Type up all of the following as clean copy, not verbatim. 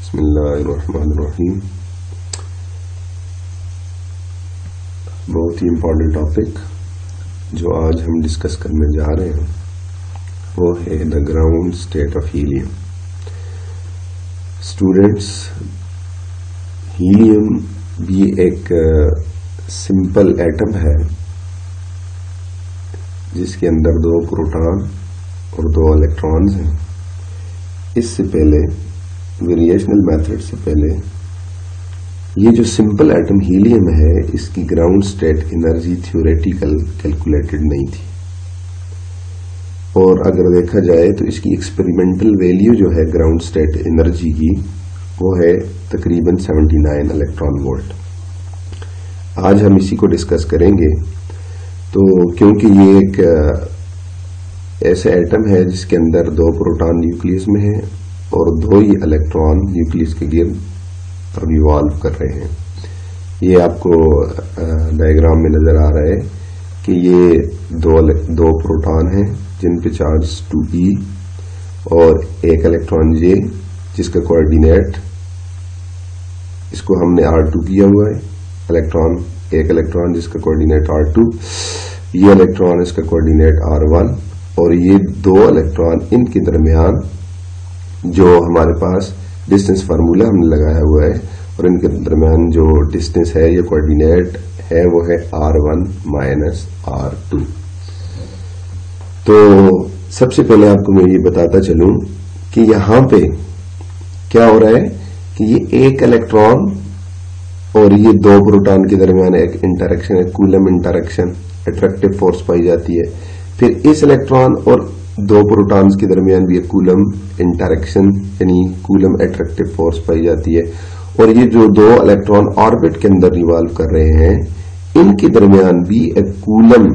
बिस्मिल्लाहिर्रहमानिर्रहीम। बहुत ही important topic जो आज हम डिस्कस करने जा रहे हैं वो है the ground state of helium. Students, helium भी एक सिंपल एटम है जिसके अंदर 2 प्रोटॉन और 2 इलेक्ट्रॉन्स हैं। इससे पहले वेरिएशनल मेथड से पहले ये जो सिंपल एटम हीलियम है इसकी ground state energy theoretical calculated नहीं थी, और अगर देखा जाए तो इसकी एक्सपेरिमेंटल वैल्यू जो है ग्राउंड स्टेट एनर्जी की वो है तकरीबन 79 इलेक्ट्रॉन वोल्ट। आज हम इसी को डिस्कस करेंगे। तो क्योंकि ये एक ऐसा एटम है जिसके अंदर 2 प्रोटॉन न्यूक्लियस में है और 2 ही इलेक्ट्रॉन न्यूक्लियस के गिर्द रिवॉल्व कर रहे हैं। ये आपको डायग्राम में नजर आ रहा है कि ये दो प्रोटॉन हैं जिन पे चार्ज 2p और एक इलेक्ट्रॉन J जिसका कोऑर्डिनेट, इसको हमने R2 किया हुआ है। एक इलेक्ट्रॉन जिसका कोऑर्डिनेट R2, ये इलेक्ट्रॉन इसका कोऑर्डिनेट R1, और ये 2 इलेक्ट्रॉन इनके दरमियान जो हमारे पास डिस्टेंस फार्मूला हमने लगाया हुआ है और इनके दरमियान जो डिस्टेंस है या कोऑर्डिनेट है वो है R1 माइनस R2। तो सबसे पहले आपको मैं ये बताता चलूं कि यहां पे क्या हो रहा है कि ये एक इलेक्ट्रॉन और ये 2 प्रोटॉन के दरमियान एक इंटरेक्शन है, कूलम इंटरेक्शन, अट्रैक्टिव फोर्स पाई जाती है। फिर इस इलेक्ट्रॉन और 2 प्रोटॉन्स के दरमियान भी एक कूलम इंटरेक्शन यानी कूलम अट्रैक्टिव फोर्स पाई जाती है। और ये जो 2 इलेक्ट्रॉन ऑर्बिट के अंदर रिवॉल्व कर रहे हैं इनके दरमियान भी एक कूलम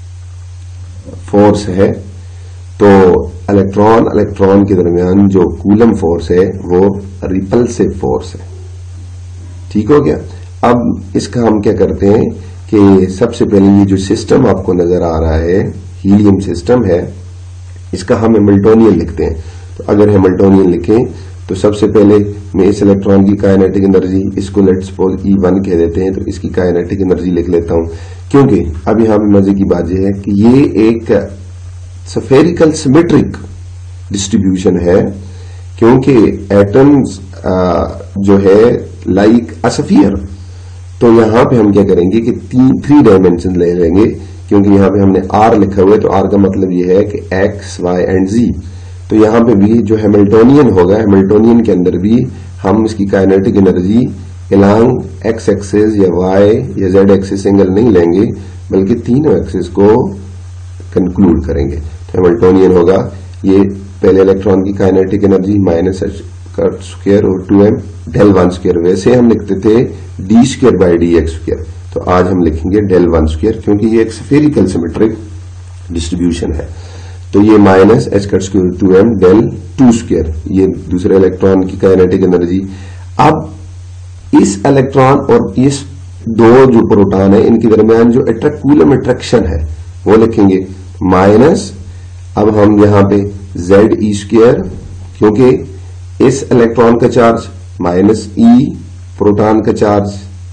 फोर्स है। तो इलेक्ट्रॉन के दरमियान जो कूलम फोर्स है वो रिपल्सिव फोर्स है। ठीक हो गया। अब इसका हम क्या करते हैं कि सबसे पहले ये जो सिस्टम आपको नजर आ रहा है हीलियम सिस्टम है, इसका हम हैमिल्टोनियन लिखते हैं। तो अगर हैमिल्टोनियन लिखें तो सबसे पहले मैं इस इलेक्ट्रॉन की काइनेटिक एनर्जी, इसको लेट्स सपोज E1 कह देते हैं, तो इसकी काइनेटिक एनर्जी लिख लेता हूं। क्योंकि अब यहां पे मजे की बात यह है कि ये एक स्फेरिकल सिमेट्रिक डिस्ट्रीब्यूशन है, क्योंकि एटम्स जो है लाइक अ स्फीयर। तो यहां पे हम क्या करेंगे कि 3 डायमेंशन ले लेंगे, क्योंकि यहां पे हमने R लिखा हुआ है तो R का मतलब ये है कि X, Y एंड Z। तो यहां पे भी जो हैमिल्टोनियन होगा, हैमिल्टोनियन के अंदर भी हम इसकी kinetic energy along X axis या Y या Z एक्सिस एंगल नहीं लेंगे, बल्कि तीनों एक्सिस को कंक्लूड करेंगे। तो हैमिल्टोनियन होगा ये पहले इलेक्ट्रॉन की काइनेटिक एनर्जी माइनस h² और 2m del1²। वैसे हम लिखते थे d² बाई dx², तो आज हम लिखेंगे del1², क्योंकि ये एक स्फेरिकल सिमेट्रिक डिस्ट्रीब्यूशन है। तो ये माइनस h² 2m del2², ये दूसरे इलेक्ट्रॉन की काइनेटिक एनर्जी। अब इस इलेक्ट्रॉन और इस 2 जो प्रोटॉन है इनके दरमियान जो कूलम अट्रैक्शन है वो लिखेंगे माइनस, अब हम यहां पे Ze², क्योंकि इस इलेक्ट्रॉन का चार्ज माइनस E, प्रोटॉन का चार्ज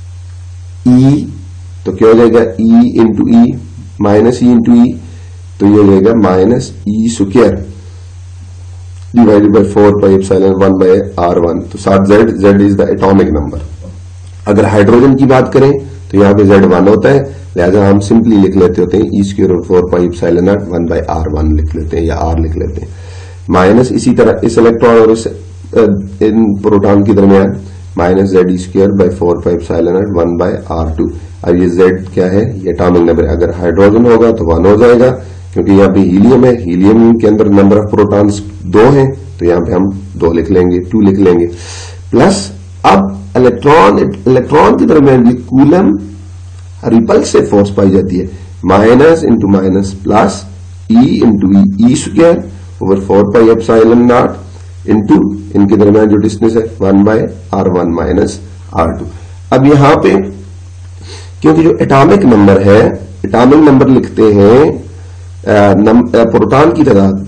E, तो क्या हो जाएगा E into E minus E into E, तो ये हो जाएगा minus E² divided by 4 pi epsilon 1 by R1। तो साथ Z is the atomic number. अगर हाइड्रोजन की बात करें तो यहाँ पे Z1 होता है, लिहाजा हम सिंपली लिख लेते होते हैं E² और 4 पाई एप्सिलॉन 1 बाय R1 लिख लेते हैं या R लिख लेते हैं। माइनस इसी तरह इस इलेक्ट्रॉन और इस इन प्रोटॉन के दरमियान minus Ze² by 4 pi epsilon 1 by R2। अब ये Z क्या है, ये एटॉमिक नंबर है। अगर हाइड्रोजन होगा तो 1 हो जाएगा, क्योंकि यहाँ पे हीलियम है, हीलियम के अंदर नंबर ऑफ प्रोटॉन्स 2 हैं, तो यहाँ पे हम 2 लिख लेंगे, 2 लिख लेंगे। प्लस अब इलेक्ट्रॉन के दरमियान भी कूलम रिपल्सिव फोर्स पाई जाती है, minus into minus plus E into E² over 4 pi epsilon 0 into इनके दरमियान जो डिस्टेंस है 1 बाय R1 माइनस R2। अब यहां पे क्योंकि जो एटॉमिक नंबर है, एटॉमिक नंबर लिखते हैं प्रोटॉन की तादाद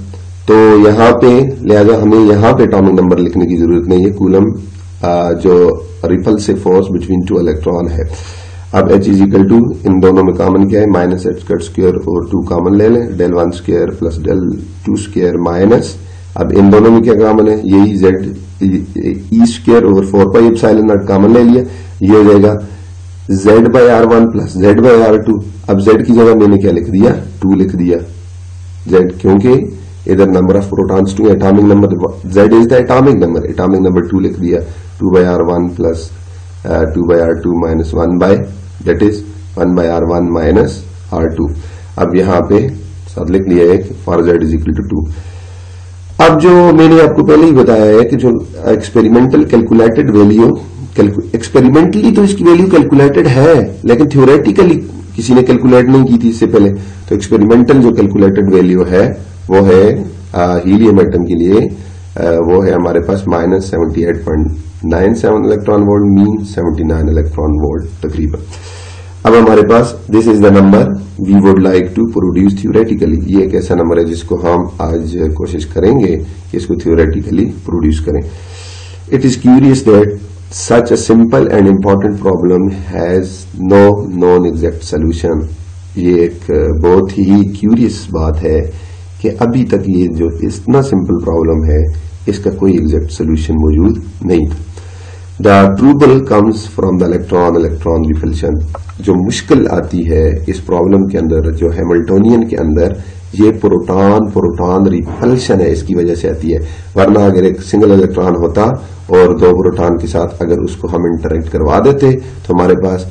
तो यहां पे लिहाजा हमें यहां पे एटॉमिक नंबर लिखने की जरूरत नहीं है। कूलम जो repulsive force between two electron है। अब H इज इक्वल टू, इन दोनों में कॉमन क्या है, माइनस एच कट स्क्वायर और 2 कॉमन ले लें, del 1 square plus del 2 square minus, अब इन दोनों में क्या कॉमन है, यही Z E square over 4 pi epsilon naught common ले लिया, ये हो जाएगा Z by R1 plus Z by R2। अब Z की जगह मैंने क्या लिख दिया, 2 लिख दिया, Z, क्योंकि इधर number of protons 2, atomic number Z is the atomic number 2 लिख दिया, 2 by R1 plus 2 by R2 minus 1 by, that is 1 by R1 minus R2। अब यहां पे साथ लिख लिया है कि for Z is equal to 2। अब जो मैंने आपको पहले ही बताया है कि जो एक्सपेरिमेंटल कैलकुलेटेड वैल्यू, एक्सपेरिमेंटली तो इसकी वैल्यू कैलकुलेटेड है, लेकिन थ्योरेटिकली किसी ने कैलकुलेट नहीं की थी इससे पहले। तो एक्सपेरिमेंटल जो कैलकुलेटेड वैल्यू है वो है हीलियम एटम के लिए वो है हमारे पास minus 78.97 electron volt, mean 79 electron volt तकरीबन। अब हमारे पास this is the number we would like to produce theoretically. ये एक ऐसा नंबर है जिसको हम आज कोशिश करेंगे कि इसको थ्योरेटिकली प्रोड्यूस करें। It is curious that such a simple and important problem has no non exact solution. ये एक बहुत ही क्यूरियस बात है कि अभी तक ये जो इतना सिंपल प्रॉब्लम है इसका कोई एग्जैक्ट सोल्यूशन मौजूद नहीं था। The trouble comes from the electron repulsion. जो मुश्किल आती है इस प्रॉब्लम के अंदर, जो हैमिल्टोनियन के अंदर, ये प्रोटॉन रिपल्शन है, इसकी वजह से आती है। वरना अगर एक सिंगल इलेक्ट्रॉन होता और 2 प्रोटॉन के साथ अगर उसको हम इंटरेक्ट करवा देते तो हमारे पास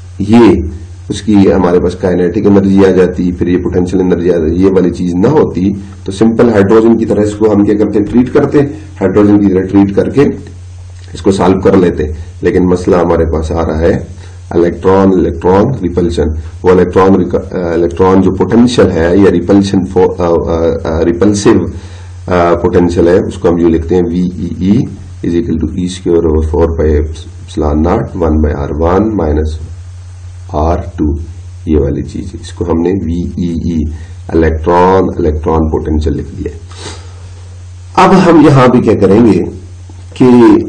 उसकी हमारे पास काइनेटिक एनर्जी आ जाती, फिर ये पोटेंशियल एनर्जी आ जाती, ये वाली चीज ना होती तो सिंपल हाइड्रोजन की तरह इसको हम क्या करते, ट्रीट करते, हाइड्रोजन की तरह ट्रीट करके इसको सॉल्व कर लेते। लेकिन मसला हमारे पास आ रहा है इलेक्ट्रॉन रिपल्शन। वो इलेक्ट्रॉन जो पोटेंशियल है या रिपल्सिव पोटेंशियल है उसको हम जो लिखते हैं VEE is equal to E square over 4 pi epsilon naught 1 by R1 minus R2। ये वाली चीज, इसको हमने VEE इलेक्ट्रॉन पोटेंशियल लिख दिया। अब हम यहां भी क्या करेंगे कि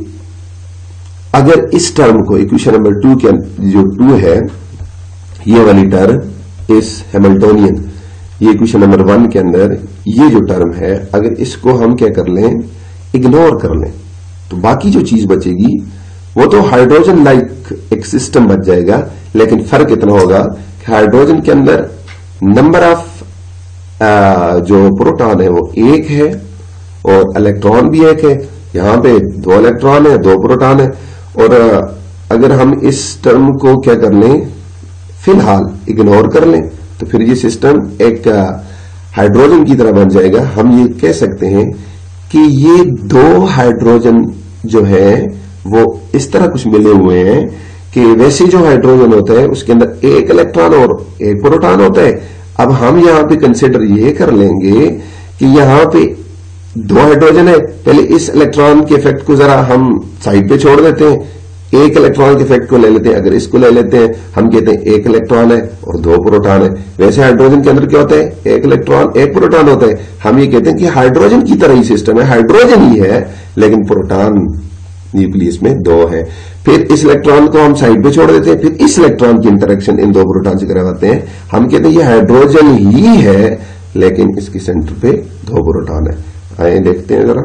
अगर इस टर्म को इक्वेशन नंबर 2 के जो 2 है, ये वाली टर्म इस हैमिल्टोनियन, ये इक्वेशन नंबर 1 के अंदर ये जो टर्म है, अगर इसको हम क्या कर लें, इग्नोर कर लें, तो बाकी जो चीज बचेगी वो तो हाइड्रोजन लाइक एक सिस्टम बच जाएगा। लेकिन फर्क इतना होगा कि हाइड्रोजन के अंदर नंबर ऑफ जो प्रोटॉन है वो 1 है और इलेक्ट्रॉन भी 1 है। यहां पे 2 इलेक्ट्रॉन है, 2 प्रोटॉन है। और अगर हम इस टर्म को क्या कर लें, फिलहाल इग्नोर कर लें, तो फिर ये सिस्टम एक हाइड्रोजन की तरह बन जाएगा। हम ये कह सकते हैं कि ये 2 हाइड्रोजन जो है वो इस तरह कुछ मिले हुए हैं कि वैसे जो हाइड्रोजन होता है उसके अंदर 1 इलेक्ट्रॉन और 1 प्रोटॉन होता है। अब हम यहां पे कंसिडर ये कर लेंगे कि यहां पे 2 हाइड्रोजन है, पहले इस इलेक्ट्रॉन के इफेक्ट को जरा हम साइड पे छोड़ देते हैं, 1 इलेक्ट्रॉन के इफेक्ट को ले लेते हैं। अगर इसको ले लेते हैं, हम कहते हैं 1 इलेक्ट्रॉन है और 2 प्रोटॉन है। वैसे हाइड्रोजन के अंदर क्या होता है, 1 इलेक्ट्रॉन 1 प्रोटॉन होता है। हम ये कहते हैं कि हाइड्रोजन की तरह ही सिस्टम है, हाइड्रोजन ही है लेकिन प्रोटॉन न्यूक्लियस में 2 है। फिर इस इलेक्ट्रॉन को हम साइड पे छोड़ देते हैं, फिर इस इलेक्ट्रॉन की इंटरेक्शन इन 2 प्रोटॉन से करवाते हैं। हम कहते हैं ये हाइड्रोजन ही है लेकिन इसके सेंटर पे 2 प्रोटॉन है। आइए देखते हैं जरा,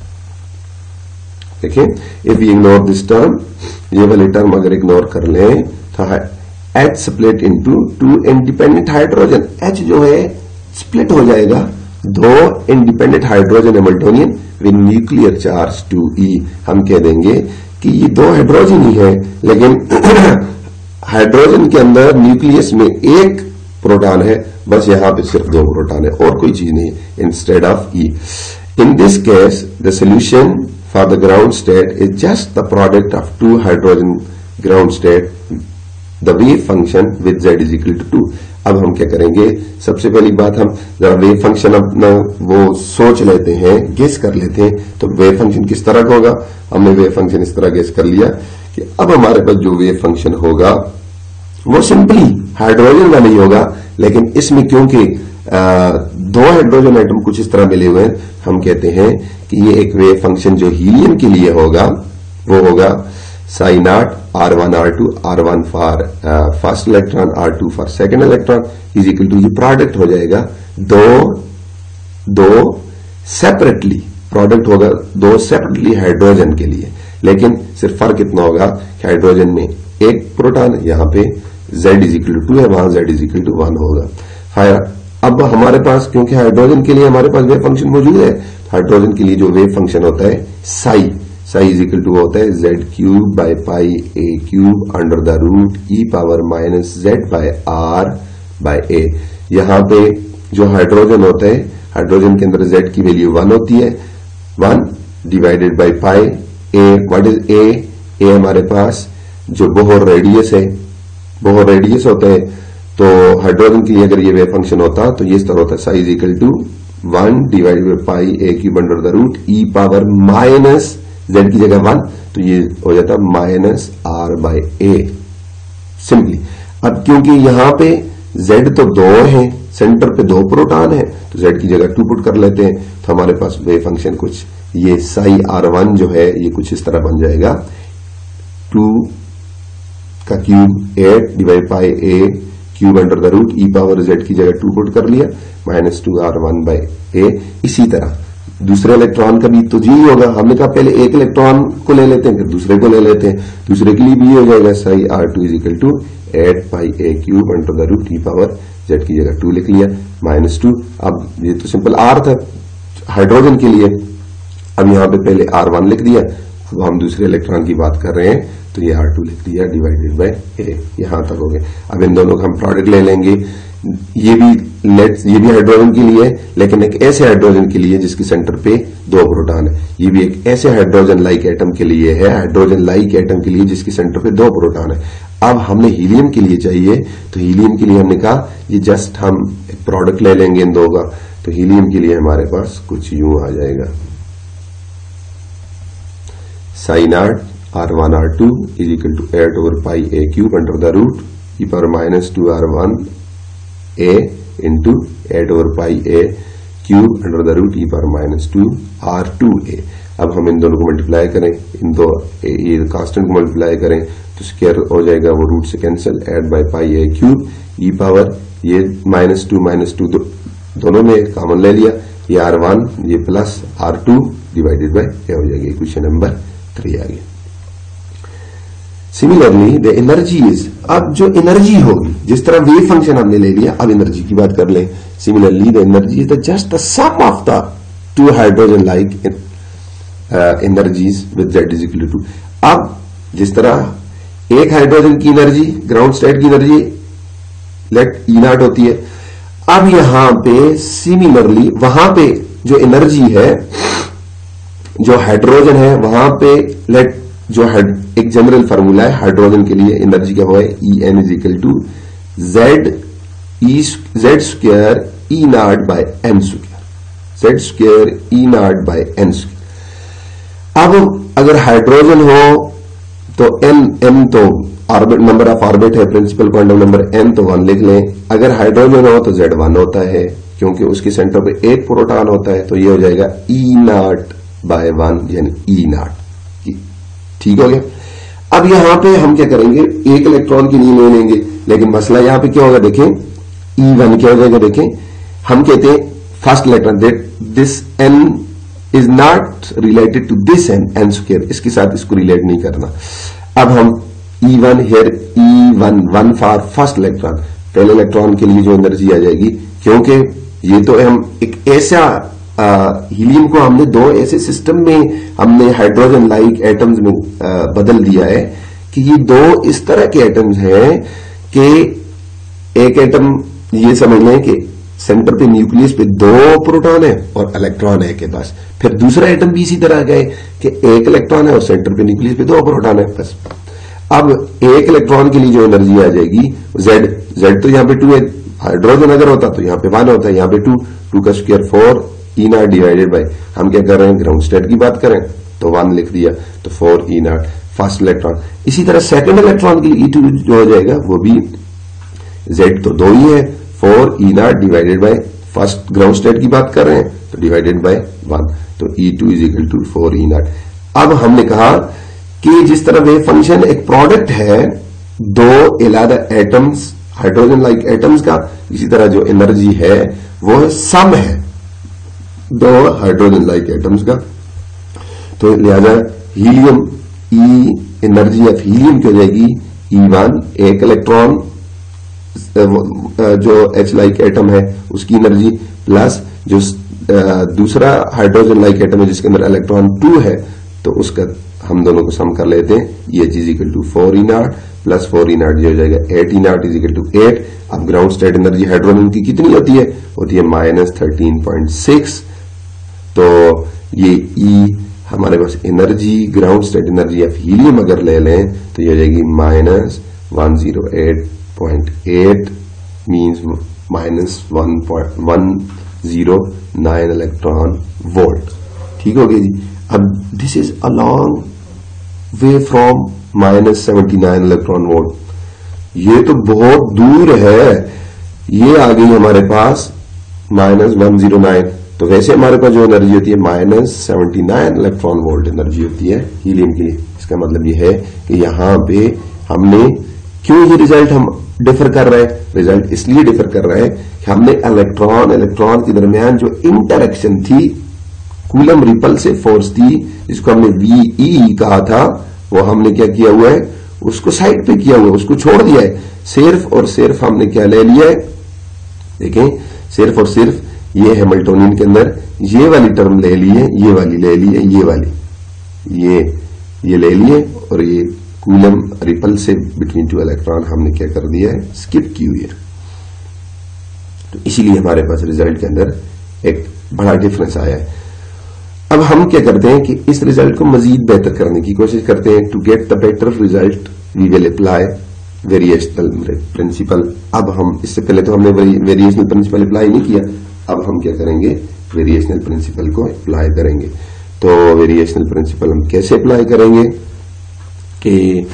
देखिए, if we ignore this term, ये वाली टर्म अगर इग्नोर कर लें तो H split into 2 independent hydrogen. H जो है स्प्लिट हो जाएगा 2 independent hydrogen Hamiltonian with nuclear charge 2e। हम कह देंगे कि ये 2 हाइड्रोजन ही है लेकिन हाइड्रोजन के अंदर न्यूक्लियस में 1 प्रोटॉन है, बस यहां पे सिर्फ 2 प्रोटॉन है और कोई चीज नहीं है, instead of E। In this case, the solution for the ground state is just the product of 2 hydrogen ground state, the wave function with Z is equal to 2। अब हम क्या करेंगे, सबसे पहली बात हम जरा वेव फंक्शन अपना वो सोच लेते हैं, गेस कर लेते हैं। तो वेव फंक्शन किस तरह का होगा, हमने वेव फंक्शन इस तरह गेस कर लिया कि अब हमारे पास जो वेव फंक्शन होगा वो सिंपली हाइड्रोजन वाला ही होगा। लेकिन इसमें क्योंकि दो हाइड्रोजन एटम कुछ इस तरह मिले हुए हैं, हम कहते हैं कि ये एक वेव फंक्शन जो हीलियम के लिए होगा वो होगा psi naught R1 R2, R1 for first electron, R2 for second electron is equal to, ये प्रोडक्ट हो जाएगा दो सेपरेटली, प्रोडक्ट होगा दो सेपरेटली हाइड्रोजन के लिए, लेकिन सिर्फ फर्क इतना होगा कि हाइड्रोजन में एक प्रोटॉन, यहां पे Z इज इक्वल टू 2 है, वहां Z इज इक्वल टू 1 होगा। फायर अब हमारे पास, क्योंकि हाइड्रोजन के लिए हमारे पास वेव फंक्शन मौजूद है, हाइड्रोजन के लिए जो वेव फंक्शन होता है साई इज इक्वल टू होता है Z cube by pi A cube under the root E power minus Z by R by A। यहां पे जो हाइड्रोजन होता है, हाइड्रोजन के अंदर Z की वैल्यू 1 होती है, 1 divided by pi A। What is A? A हमारे पास जो बोहर रेडियस है, बोहर रेडियस होता है, तो हाइड्रोजन के लिए अगर ये वेव फंक्शन होता तो ये इस तरह होता है, psi is equal to 1 divided by pi A cube under the root E power minus Z की जगह 1, तो ये हो जाता minus R by A simply. अब क्योंकि यहां पे Z तो 2 है, सेंटर पे 2 प्रोटॉन है, तो Z की जगह 2 पुट कर लेते हैं, तो हमारे पास वेव फंक्शन कुछ ये साई R1 जो है ये कुछ इस तरह बन जाएगा, 2 का cube 8 divide by A cube under the root E power Z की जगह 2 पुट कर लिया, माइनस 2R1 बाय A। इसी तरह दूसरे इलेक्ट्रॉन का भी तो जी होगा, हमने कहा पहले एक इलेक्ट्रॉन को ले लेते हैं फिर दूसरे को ले लेते हैं, दूसरे के लिए भी हो जाएगा psi R2 is equal to 8 pi A cube under the root E power Z की जगह 2 लिख लिया, माइनस 2। अब ये तो सिंपल R था हाइड्रोजन के लिए, अब यहां पे पहले R1 लिख दिया, अब हम दूसरे इलेक्ट्रॉन की बात कर रहे हैं तो ये R2 लिख दिया डिवाइडेड बाय A, यहां तक हो गए। अब इन दोनों का हम प्रोडक्ट ले लेंगे, ये भी हाइड्रोजन के लिए, लेकिन एक ऐसे हाइड्रोजन के लिए जिसके सेंटर पे 2 प्रोटॉन है, ये भी एक ऐसे हाइड्रोजन लाइक एटम के लिए है, हाइड्रोजन लाइक एटम के लिए जिसके सेंटर पे 2 प्रोटॉन है। अब हमने हीलियम के लिए चाहिए, तो हीलियम के लिए हमने कहा ये जस्ट हम एक प्रोडक्ट ले लेंगे इन दो का, तो हीलियम के लिए हमारे पास कुछ यूं आ जाएगा, psi naught R1 R2 is equal to 8 over pi A cube under the root E power minus 2R1 A into 8 over pi A cube under the root E power minus 2R2A। अब हम इन दोनों को multiply करें, इन दो ये constant को multiply करें तो स्क्वायर हो जाएगा, वो रूट से cancel, 8 by pi A cube E power ये माइनस 2 दोनों में कॉमन ले लिया, ये R1 ये plus R2 divided by A हो जाएगी। क्वेश्चन नंबर 3 आ गया। सिमिलरली द एनर्जी इज, अब जो एनर्जी होगी, जिस तरह वेव फंक्शन हमने ले लिया, अब एनर्जी की बात कर लें। Similarly the energy is the just the sum of the 2 hydrogen like energies with Z is equal to. अब जिस तरह एक हाइड्रोजन की एनर्जी, ग्राउंड स्टेट की एनर्जी लेट E0 होती है, अब यहां पे सिमिलरली वहां पे जो एनर्जी है, जो हाइड्रोजन है वहां पे लेट जो एक जनरल फार्मूला है हाइड्रोजन के लिए, एनर्जी क्या हुआ है, En is equal to Z square E0 by N square, Z square E0 by N square. अब अगर हाइड्रोजन हो तो N तो ऑर्बिट, नंबर ऑफ ऑर्बिट है, प्रिंसिपल क्वांटम नंबर N तो 1 लिख लें। अगर हाइड्रोजन हो तो Z1 होता है, क्योंकि उसके सेंटर पे एक प्रोटॉन होता है, तो ये हो जाएगा E0 बाय 1 यानी E0। ठीक हो गया। अब यहां पे हम क्या करेंगे, एक इलेक्ट्रॉन की नहीं ले लेंगे, लेकिन मसला यहां पे क्या होगा, देखें E1 क्या हो जाएगा, देखें हम कहते हैं first electron that this N is not related to this N square, इसके साथ इसको रिलेट नहीं करना। अब हम E1 here E1 for first electron, पहले इलेक्ट्रॉन के लिए जो एनर्जी आ जाएगी, क्योंकि ये तो हम एक ऐसा हीलियम को हमने 2 ऐसे सिस्टम में हमने हाइड्रोजन लाइक एटम्स में बदल दिया है कि ये 2 इस तरह के एटम्स हैं कि एक एटम ये समझ लें कि सेंटर पे न्यूक्लियस पे 2 प्रोटॉन है और इलेक्ट्रॉन है के पास, फिर दूसरा एटम भी इसी तरह का है कि एक इलेक्ट्रॉन है और सेंटर पे न्यूक्लियस पे 2 प्रोटॉन है बस। अब एक इलेक्ट्रॉन के लिए जो एनर्जी आ जाएगी Z तो यहां पे 2 है, हाइड्रोजन अगर होता तो यहां पे 1 होता है, यहां पे 2 का स्क्वायर 4 E0 डिवाइडेड बाय, हम क्या कर रहे हैं ग्राउंड स्टेट की बात करें तो 1 लिख दिया, तो 4 E0 फर्स्ट इलेक्ट्रॉन। इसी तरह सेकंड इलेक्ट्रॉन के लिए E2 जो हो जाएगा वो भी Z तो 2 ही है, 4 E0 divided by first ground state की बात कर रहे हैं तो डिवाइडेड बाय 1, तो E2 is equal to 4E0। अब हमने कहा कि जिस तरह वेव फंक्शन एक प्रोडक्ट है दो अलग एटम्स, हाइड्रोजन लाइक एटम्स का, इसी तरह जो एनर्जी है वो सम है दो हाइड्रोजन लाइक एटम्स का। तो लिहाजा helium E energy of helium क्या हो जाएगी, E1 एक इलेक्ट्रॉन जो H लाइक एटम है उसकी एनर्जी प्लस जो दूसरा हाइड्रोजन लाइक एटम है जिसके अंदर इलेक्ट्रॉन 2 है, तो उसका हम दोनों को सम कर लेते हैं। ये H is equal to 4E0 plus 4E0 ये हो जाएगा 8E0 इज इक्वल टू 8। अब ग्राउंड स्टेट एनर्जी हाइड्रोजन की कितनी होती है, होती है -13.6। तो ये E हमारे पास energy ground state energy of helium अगर ले लें तो ये हो जाएगी -108.8 मीन्स -1.109 इलेक्ट्रॉन वोल्ट। ठीक हो गया जी। अब this is a long way from -79 electron volt, ये तो बहुत दूर है। ये आ गई हमारे पास -109, तो वैसे हमारे पास जो एनर्जी होती है -79 इलेक्ट्रॉन वोल्ट एनर्जी होती है हीलियम के लिए। इसका मतलब ये है कि यहां पे हमने क्यों ये रिजल्ट हम डिफर कर रहे हैं, रिजल्ट इसलिए डिफर कर रहे हैं कि हमने इलेक्ट्रॉन के दरमियान जो इंटरेक्शन थी, कूलम रिपल्सिव फोर्स थी जिसको हमने VE कहा था, वो हमने क्या किया हुआ है, उसको साइड पे किया हुआ है, उसको छोड़ दिया है। सिर्फ और सिर्फ हमने क्या ले लिया है, देखें, सिर्फ और सिर्फ ये हैमिल्टोनियन के अंदर ये वाली टर्म ले ली है, ये वाली ले ली है, ये वाली ये ले लिए, और ये Coulomb repulsive between two electron हमने क्या कर दिया है, स्किप की हुई है। तो इसीलिए हमारे पास रिजल्ट के अंदर एक बड़ा डिफरेंस आया है। अब हम क्या करते हैं कि इस रिजल्ट को मजीद बेहतर करने की कोशिश करते हैं। To get the better result we will apply variational principle. अब हम इससे पहले तो हमने वेरिएशनल प्रिंसिपल अप्लाई नहीं किया, अब हम क्या करेंगे, वेरिएशनल प्रिंसिपल को अप्लाई करेंगे। तो वेरिएशनल प्रिंसिपल हम कैसे अप्लाई करेंगे कि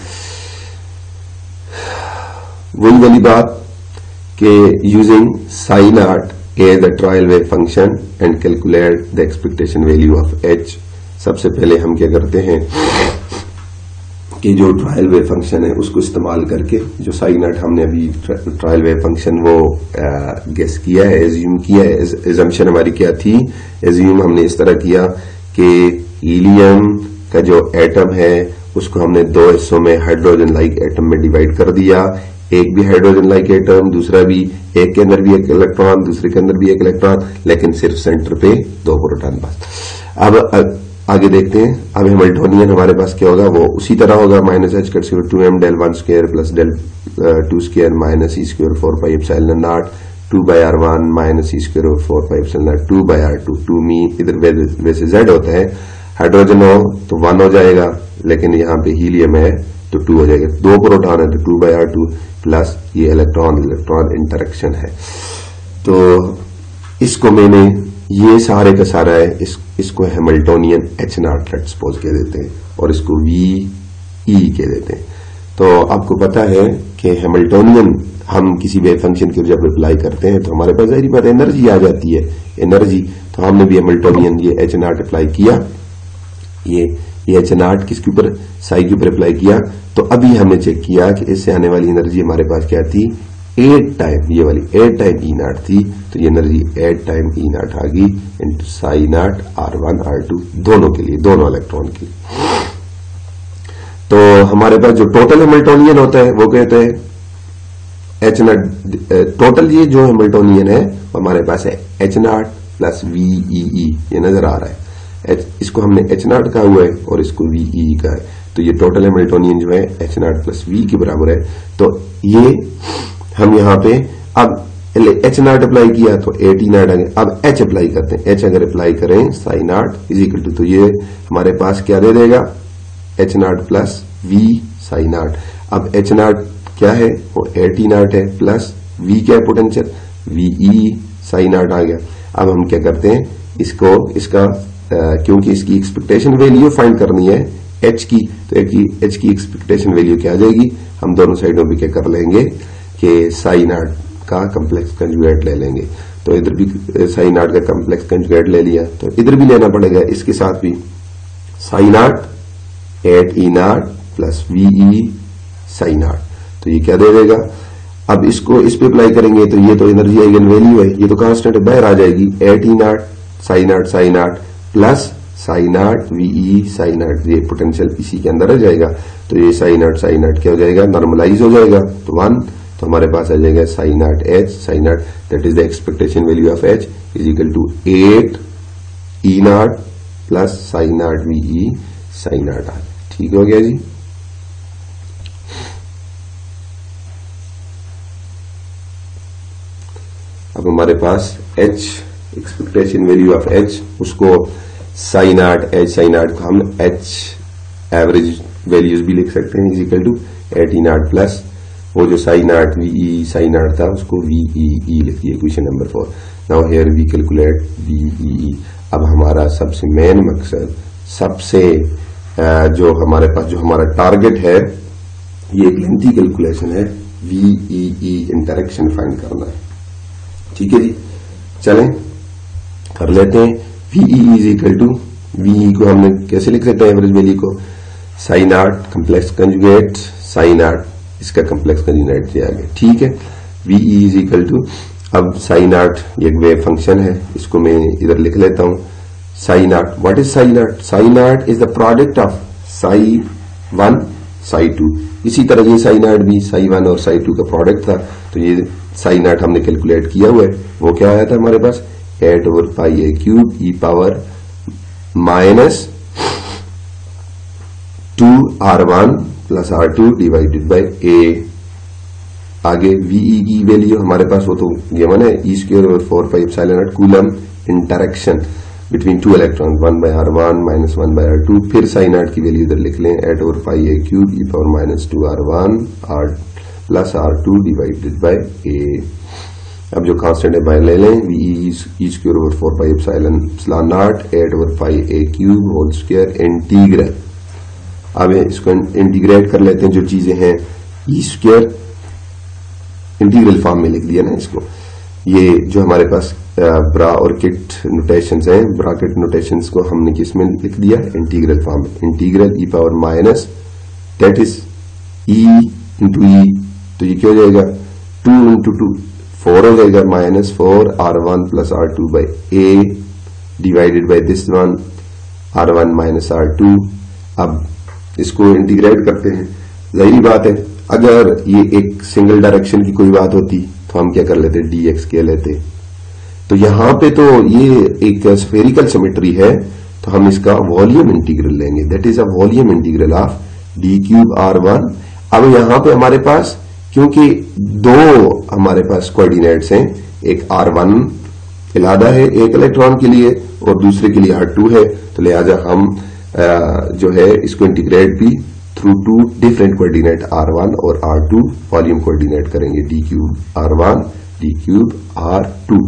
वही वाली बात कि using psi naught as the trial wave function and calculate the expectation value of H। सबसे पहले हम क्या करते हैं कि जो ट्रायल वेव फंक्शन है उसको इस्तेमाल करके, जो साइन आर्ट हमने अभी ट्रायल वेव फंक्शन वो गेस किया है, एज्यूम किया है। एजम्पशन हमारी क्या थी, एज्यूम हमने इस तरह किया कि हीलियम का जो एटम है उसको हमने दो हिस्सों में हाइड्रोजन लाइक एटम में डिवाइड कर दिया। एक भी हाइड्रोजन लाइक एटम, दूसरा भी, एक के अंदर भी एक इलेक्ट्रॉन, दूसरे के अंदर भी एक इलेक्ट्रॉन, लेकिन सिर्फ सेंटर पे दो प्रोटॉन बस। अब आगे देखते हैं। अब हैमिल्टोनियन हमारे पास क्या होगा, वो उसी तरह होगा -h2m del 1 square plus del 2 square minus e square 4 pi epsilon naught 2 by r1 minus e square 4 pi epsilon naught 2 by r2। 2 में इधर वैसे z होता है, हाइड्रोजन हो तो 1 हो जाएगा, लेकिन यहाँ पे हीलियम है तो 2 हो जाएगा। दो प्रोटॉन है तो 2 by r2 प्लस ये इलेक्ट्रॉन इंटरेक्शन है। तो इसको मैंने, ये सारे का सारा है, इसको हैमिल्टोनियन H0 लेट्स सपोज कह देते हैं और इसको VE कह देते हैं। तो आपको पता है कि हैमिल्टोनियन हम किसी वेव फंक्शन की जब अप्लाई करते हैं तो हमारे पास जाहिर बात एनर्जी आ जाती है, एनर्जी। तो हमने भी हैमिल्टोनियन ये H0 अप्लाई किया, ये H0 किसके ऊपर, साई के ऊपर अप्लाई किया। तो अभी हमने चेक किया कि इससे आने वाली एनर्जी हमारे पास क्या थी, 8 टाइम, ये वाली 8 टाइम E0 थी। तो ये एनर्जी 8 टाइम E0 आ गई into Sai naught R1 R2 दोनों के लिए, दोनों इलेक्ट्रॉन के लिए। तो हमारे पास जो टोटल हैमिल्टोनियन होता है वो कहते हैं H0, टोटल ये जो हैमिल्टोनियन है वो हमारे पास है H0 प्लस VEE, ये नजर आ रहा है। इसको हमने H0 कहा हुआ है और इसको VE का है। तो ये टोटल हैमिल्टोनियन जो है H0 प्लस V के बराबर है। तो ये हम यहाँ पे अब H0 अप्लाई किया तो 8E0 आ गया। अब H अप्लाई करते हैं, H अगर अप्लाई करें psi naught is equal to, तो ये हमारे पास क्या दे देगा, H0 plus V sign not. अब H0 क्या है, वो 8E0 है, प्लस V क्या है पोटेंशियल, VE साइन नॉट आ गया। अब हम क्या करते हैं, इसको इसका क्योंकि इसकी एक्सपेक्टेशन वैल्यू फाइंड करनी है H की, तो H की एक्सपेक्टेशन वैल्यू क्या आ जाएगी, हम दोनों साइडों पे क्या कर लेंगे कि साइन नॉट का कम्प्लेक्स कंजुगेट ले लेंगे। तो इधर भी साई नॉट का कॉम्प्लेक्स कंजुगेट ले लिया, तो इधर भी लेना पड़ेगा इसके साथ भी psi naught eight E naught plus VE psi naught, तो ये क्या दे देगा। अब इसको इस पे अप्लाई करेंगे तो ये तो एनर्जी आइगन वैल्यू है, ये तो कांस्टेंट बाहर आ जाएगी, eight E naught psi naught plus psi naught VE psi naught, ये पोटेंशियल इसी के अंदर आ जाएगा, तो ये साई नॉट क्या हो जाएगा, नॉर्मलाइज हो जाएगा तो 1, तो हमारे पास आ जाएगा psi naught H, psi naught that is the expectation value of H is equal to 8 E naught plus psi naught VE psi naught R. ठीक हो गया जी। अब हमारे पास H expectation value of H, उसको psi naught H psi naught को हम एच एवरेज वैल्यूज भी लिख सकते हैं, is equal to eight E naught plus वो जो psi naught VE psi not था उसको वीई लिखिए, question number 4। Now here we calculate VE. अब हमारा सबसे मेन मकसद, सबसे जो हमारे पास जो हमारा टारगेट है, ये एक लेंथी कैलकुलेशन है, वीई इंटरेक्शन फाइंड करना है। ठीक है जी, चलें कर लेते हैं। VE is equal to, VE को हमने कैसे लिख सकते हैं एवरेज वैल्यू को, psi naught complex conjugate psi naught, इसका कॉम्प्लेक्स कंजुगेट दिया गया। ठीक है, वीई इज इक्वल टू, अब साई नॉट एक वेव फंक्शन है, इसको मैं इधर लिख लेता हूं, psi naught, what is psi naught, psi not is the product of psi 1 psi 2, इसी तरह ये साई नॉट भी साई 1 और साई 2 का प्रोडक्ट था, तो ये साई नॉट हमने कैलकुलेट किया हुआ है, वो क्या आया था हमारे पास 8/πa³ e power minus 2r1 plus r2 divided by a। आगे वीई की वैल्यू हमारे पास वो तो गिवन है, e²/4πε0 coulomb interaction between two electron 1/r1 minus 1/r2, फिर साई नॉट की वैल्यू इधर लिख लें 8/πa³ e power minus 2r1 plus r2 divided by a। अब जो कांस्टेंट है बाहर ले लें, we e²/4πε0 8/πa³ whole square integral. अब इसको इंटीग्रेट कर लेते हैं, जो चीजें हैं e² इंटीग्रल फॉर्म में लिख दिया ना इसको। ये जो हमारे पास ब्राकेट नोटेशंस हैं, ब्राकेट नोटेशंस को हमने किसमें लिख दिया, इंटीग्रल फॉर्म में, integral e power minus that is e into e, तो ये क्या हो जाएगा 2 इंटू 2 4 हो जाएगा, minus 4r1 plus r2 by a divided by this one r1 minus r2। अब इसको इंटीग्रेट करते हैं, जाहिर बात है अगर ये एक सिंगल डायरेक्शन की कोई बात होती तो हम क्या कर लेते, dx के लेते। तो यहां पे तो ये एक स्फेरिकल सिमेट्री है, तो हम इसका वॉल्यूम इंटीग्रल लेंगे, that is a volume integral of d³r1। अब यहां पे हमारे पास क्योंकि दो हमारे पास कोऑर्डिनेट्स हैं, एक r1 इलादा है एक इलेक्ट्रॉन के लिए और दूसरे के लिए r2 है, तो लिहाजा हम जो है इसको इंटीग्रेट भी through to different coordinate r1 और r2 वॉल्यूम कोऑर्डिनेट करेंगे, d³r1 d³r2,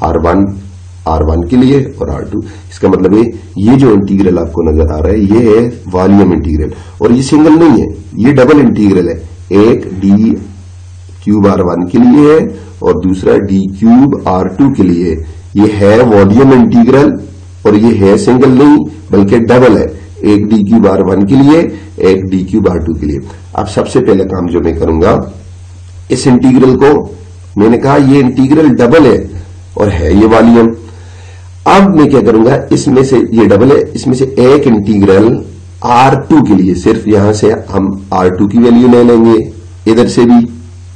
r1 के लिए और r2। इसका मतलब है ये जो इंटीग्रल आपको नजर आ रहा है ये है वॉल्यूम इंटीग्रल, और ये सिंगल नहीं है, ये डबल इंटीग्रल है, एक d³r1 के लिए है और दूसरा d³r2 के लिए है। ये है वॉल्यूम इंटीग्रल और ये है सिंगल नहीं बल्कि डबल है, एक d³r1 के लिए एक d³r2 के लिए। अब सबसे पहले काम जो मैं करूंगा, इस इंटीग्रल को, मैंने कहा ये इंटीग्रल डबल है और है ये वॉल्यूम। अब मैं क्या करूंगा, इसमें से ये डबल है, इसमें से एक इंटीग्रल r2 के लिए, सिर्फ यहां से हम r2 की वैल्यू ले लेंगे, इधर से भी,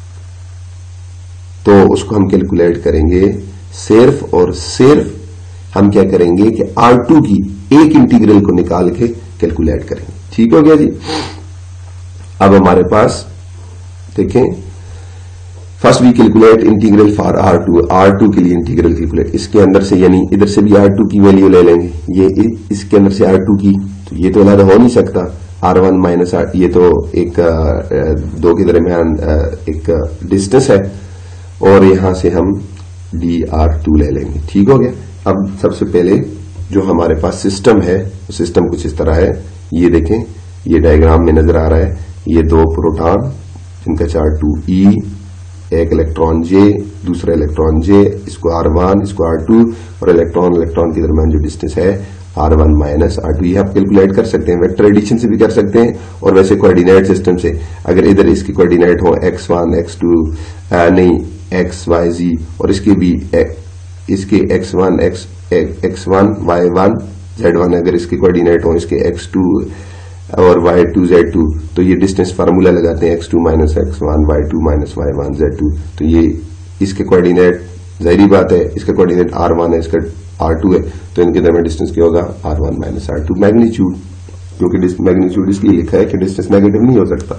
तो उसको हम कैलकुलेट करेंगे। सिर्फ और सिर्फ हम क्या करेंगे कि r2 की एक इंटीग्रल को निकाल के कैलकुलेट करेंगे। ठीक हो गया जी। अब हमारे पास देखें, first we calculate integral for r2 के लिए इंटीग्रल कैलकुलेट, इसके अंदर से यानी इधर से भी r2 की वैल्यू ले लेंगे, ये इसके अंदर से r2 की, तो ये तो अलग हो नहीं सकता, r1 माइनस r, ये तो एक दो के दरमियान एक डिस्टेंस है, और यहां से हम dr2 ले लेंगे। ठीक हो गया। अब सबसे पहले जो हमारे पास सिस्टम है, सिस्टम कुछ इस तरह है, ये देखें, ये डायग्राम में नजर आ रहा है, ये दो प्रोटॉन जिनका चार्ज 2e एक इलेक्ट्रॉन जे, दूसरा इलेक्ट्रॉन जे, इसको R1, इसको R2, और इलेक्ट्रॉन इलेक्ट्रॉन के दरमियान जो डिस्टेंस है R1 माइनस R2, ये आप कैलकुलेट कर सकते हैं। वेक्टर एडिशन से भी कर सकते हैं और वैसे कोऑर्डिनेट सिस्टम से, अगर इधर इसकी कोऑर्डिनेट हो x1 x2 नहीं x y z, और इसके भी इसके x1 x1 y1 z1, अगर इसके कोऑर्डिनेट हो इसके x2 और y2 z2, तो ये डिस्टेंस फार्मूला लगाते हैं x2 minus x1 y2 minus y1 z2। तो ये इसके कोऑर्डिनेट, जाहिर बात है इसका कोऑर्डिनेट R1 है, इसका R2 है, तो इनके दरमियान डिस्टेंस क्या होगा R1 माइनस R2 मैग्नीट्यूड, क्योंकि मैग्नीट्यूड इसलिए लिखा है कि डिस्टेंस नेगेटिव नहीं हो सकता।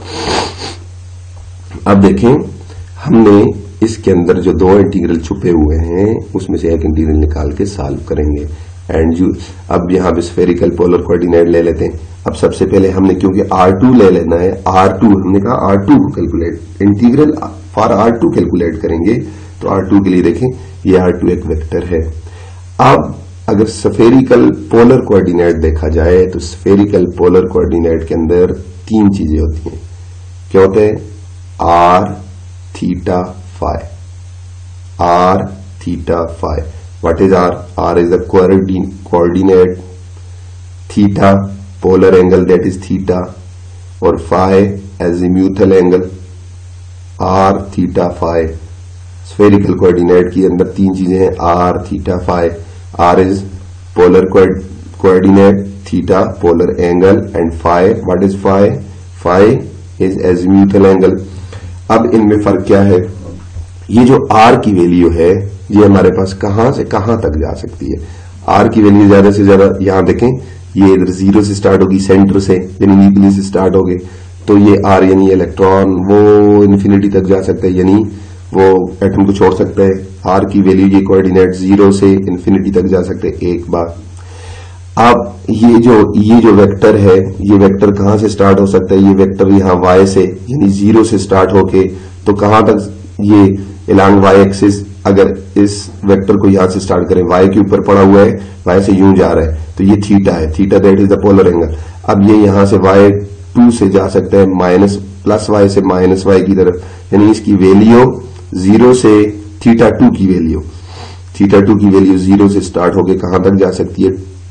अब देखें, हमने इसके अंदर जो दो इंटीग्रल छुपे हुए हैं उसमें से एक इंटीग्रल निकाल के सॉल्व करेंगे। एंड अब यहां पे स्फेरिकल पोलर कोऑर्डिनेट ले लेते हैं। अब सबसे पहले हमने, क्योंकि R2 ले लेना है, R2 हमने कहा R2 को calculate, integral for R2 calculate करेंगे। तो R2 के लिए देखें, ये R2 एक वेक्टर है। अब अगर स्फेरिकल पोलर कोऑर्डिनेट देखा जाए तो स्फेरिकल पोलर कोऑर्डिनेट के अंदर तीन चीजें होती हैं। क्या होते हैं? R theta phi, R theta phi. What is R? R is the coordinate, theta polar angle that is theta, और phi azimuthal angle, R theta phi. Spherical coordinate के अंदर तीन चीजें हैं, R theta phi. R is polar coordinate, theta polar angle, and phi, what is phi? Phi is azimuthal angle. अब इनमें फर्क क्या है? ये जो R की वैल्यू है ये हमारे पास कहां से कहां तक जा सकती है? R की वैल्यू ज्यादा से ज्यादा, यहां देखें, ये इधर 0 से स्टार्ट होगी, सेंटर से यानी न्यूक्लियस से स्टार्ट होगी, तो ये R यानी इलेक्ट्रॉन वो इन्फिनिटी तक जा सकता है, यानी वो एटम को छोड़ सकता है। R की वैल्यू, ये कोऑर्डिनेट 0 से इन्फिनिटी तक जा सकते हैं एक बार। अब ये जो वेक्टर है, ये वेक्टर कहां से स्टार्ट हो सकता है? ये वेक्टर यहां y से, यानी 0 से स्टार्ट होके तो कहां तक, ये इलांग y एक्सिस, अगर इस वेक्टर को यहां से स्टार्ट करें, y के ऊपर पड़ा हुआ है, y से यूं जा रहा है, तो ये थीटा है, theta that is the polar angle. अब ये यहां से y2 से जा सकता है माइनस प्लस y से माइनस y की तरफ, यानी इसकी वैल्यू 0 से थीटा2 की वैल्यू, थीटा2 की वैल्यू 0 से स्टार्ट होके कहां तक जा सकती है?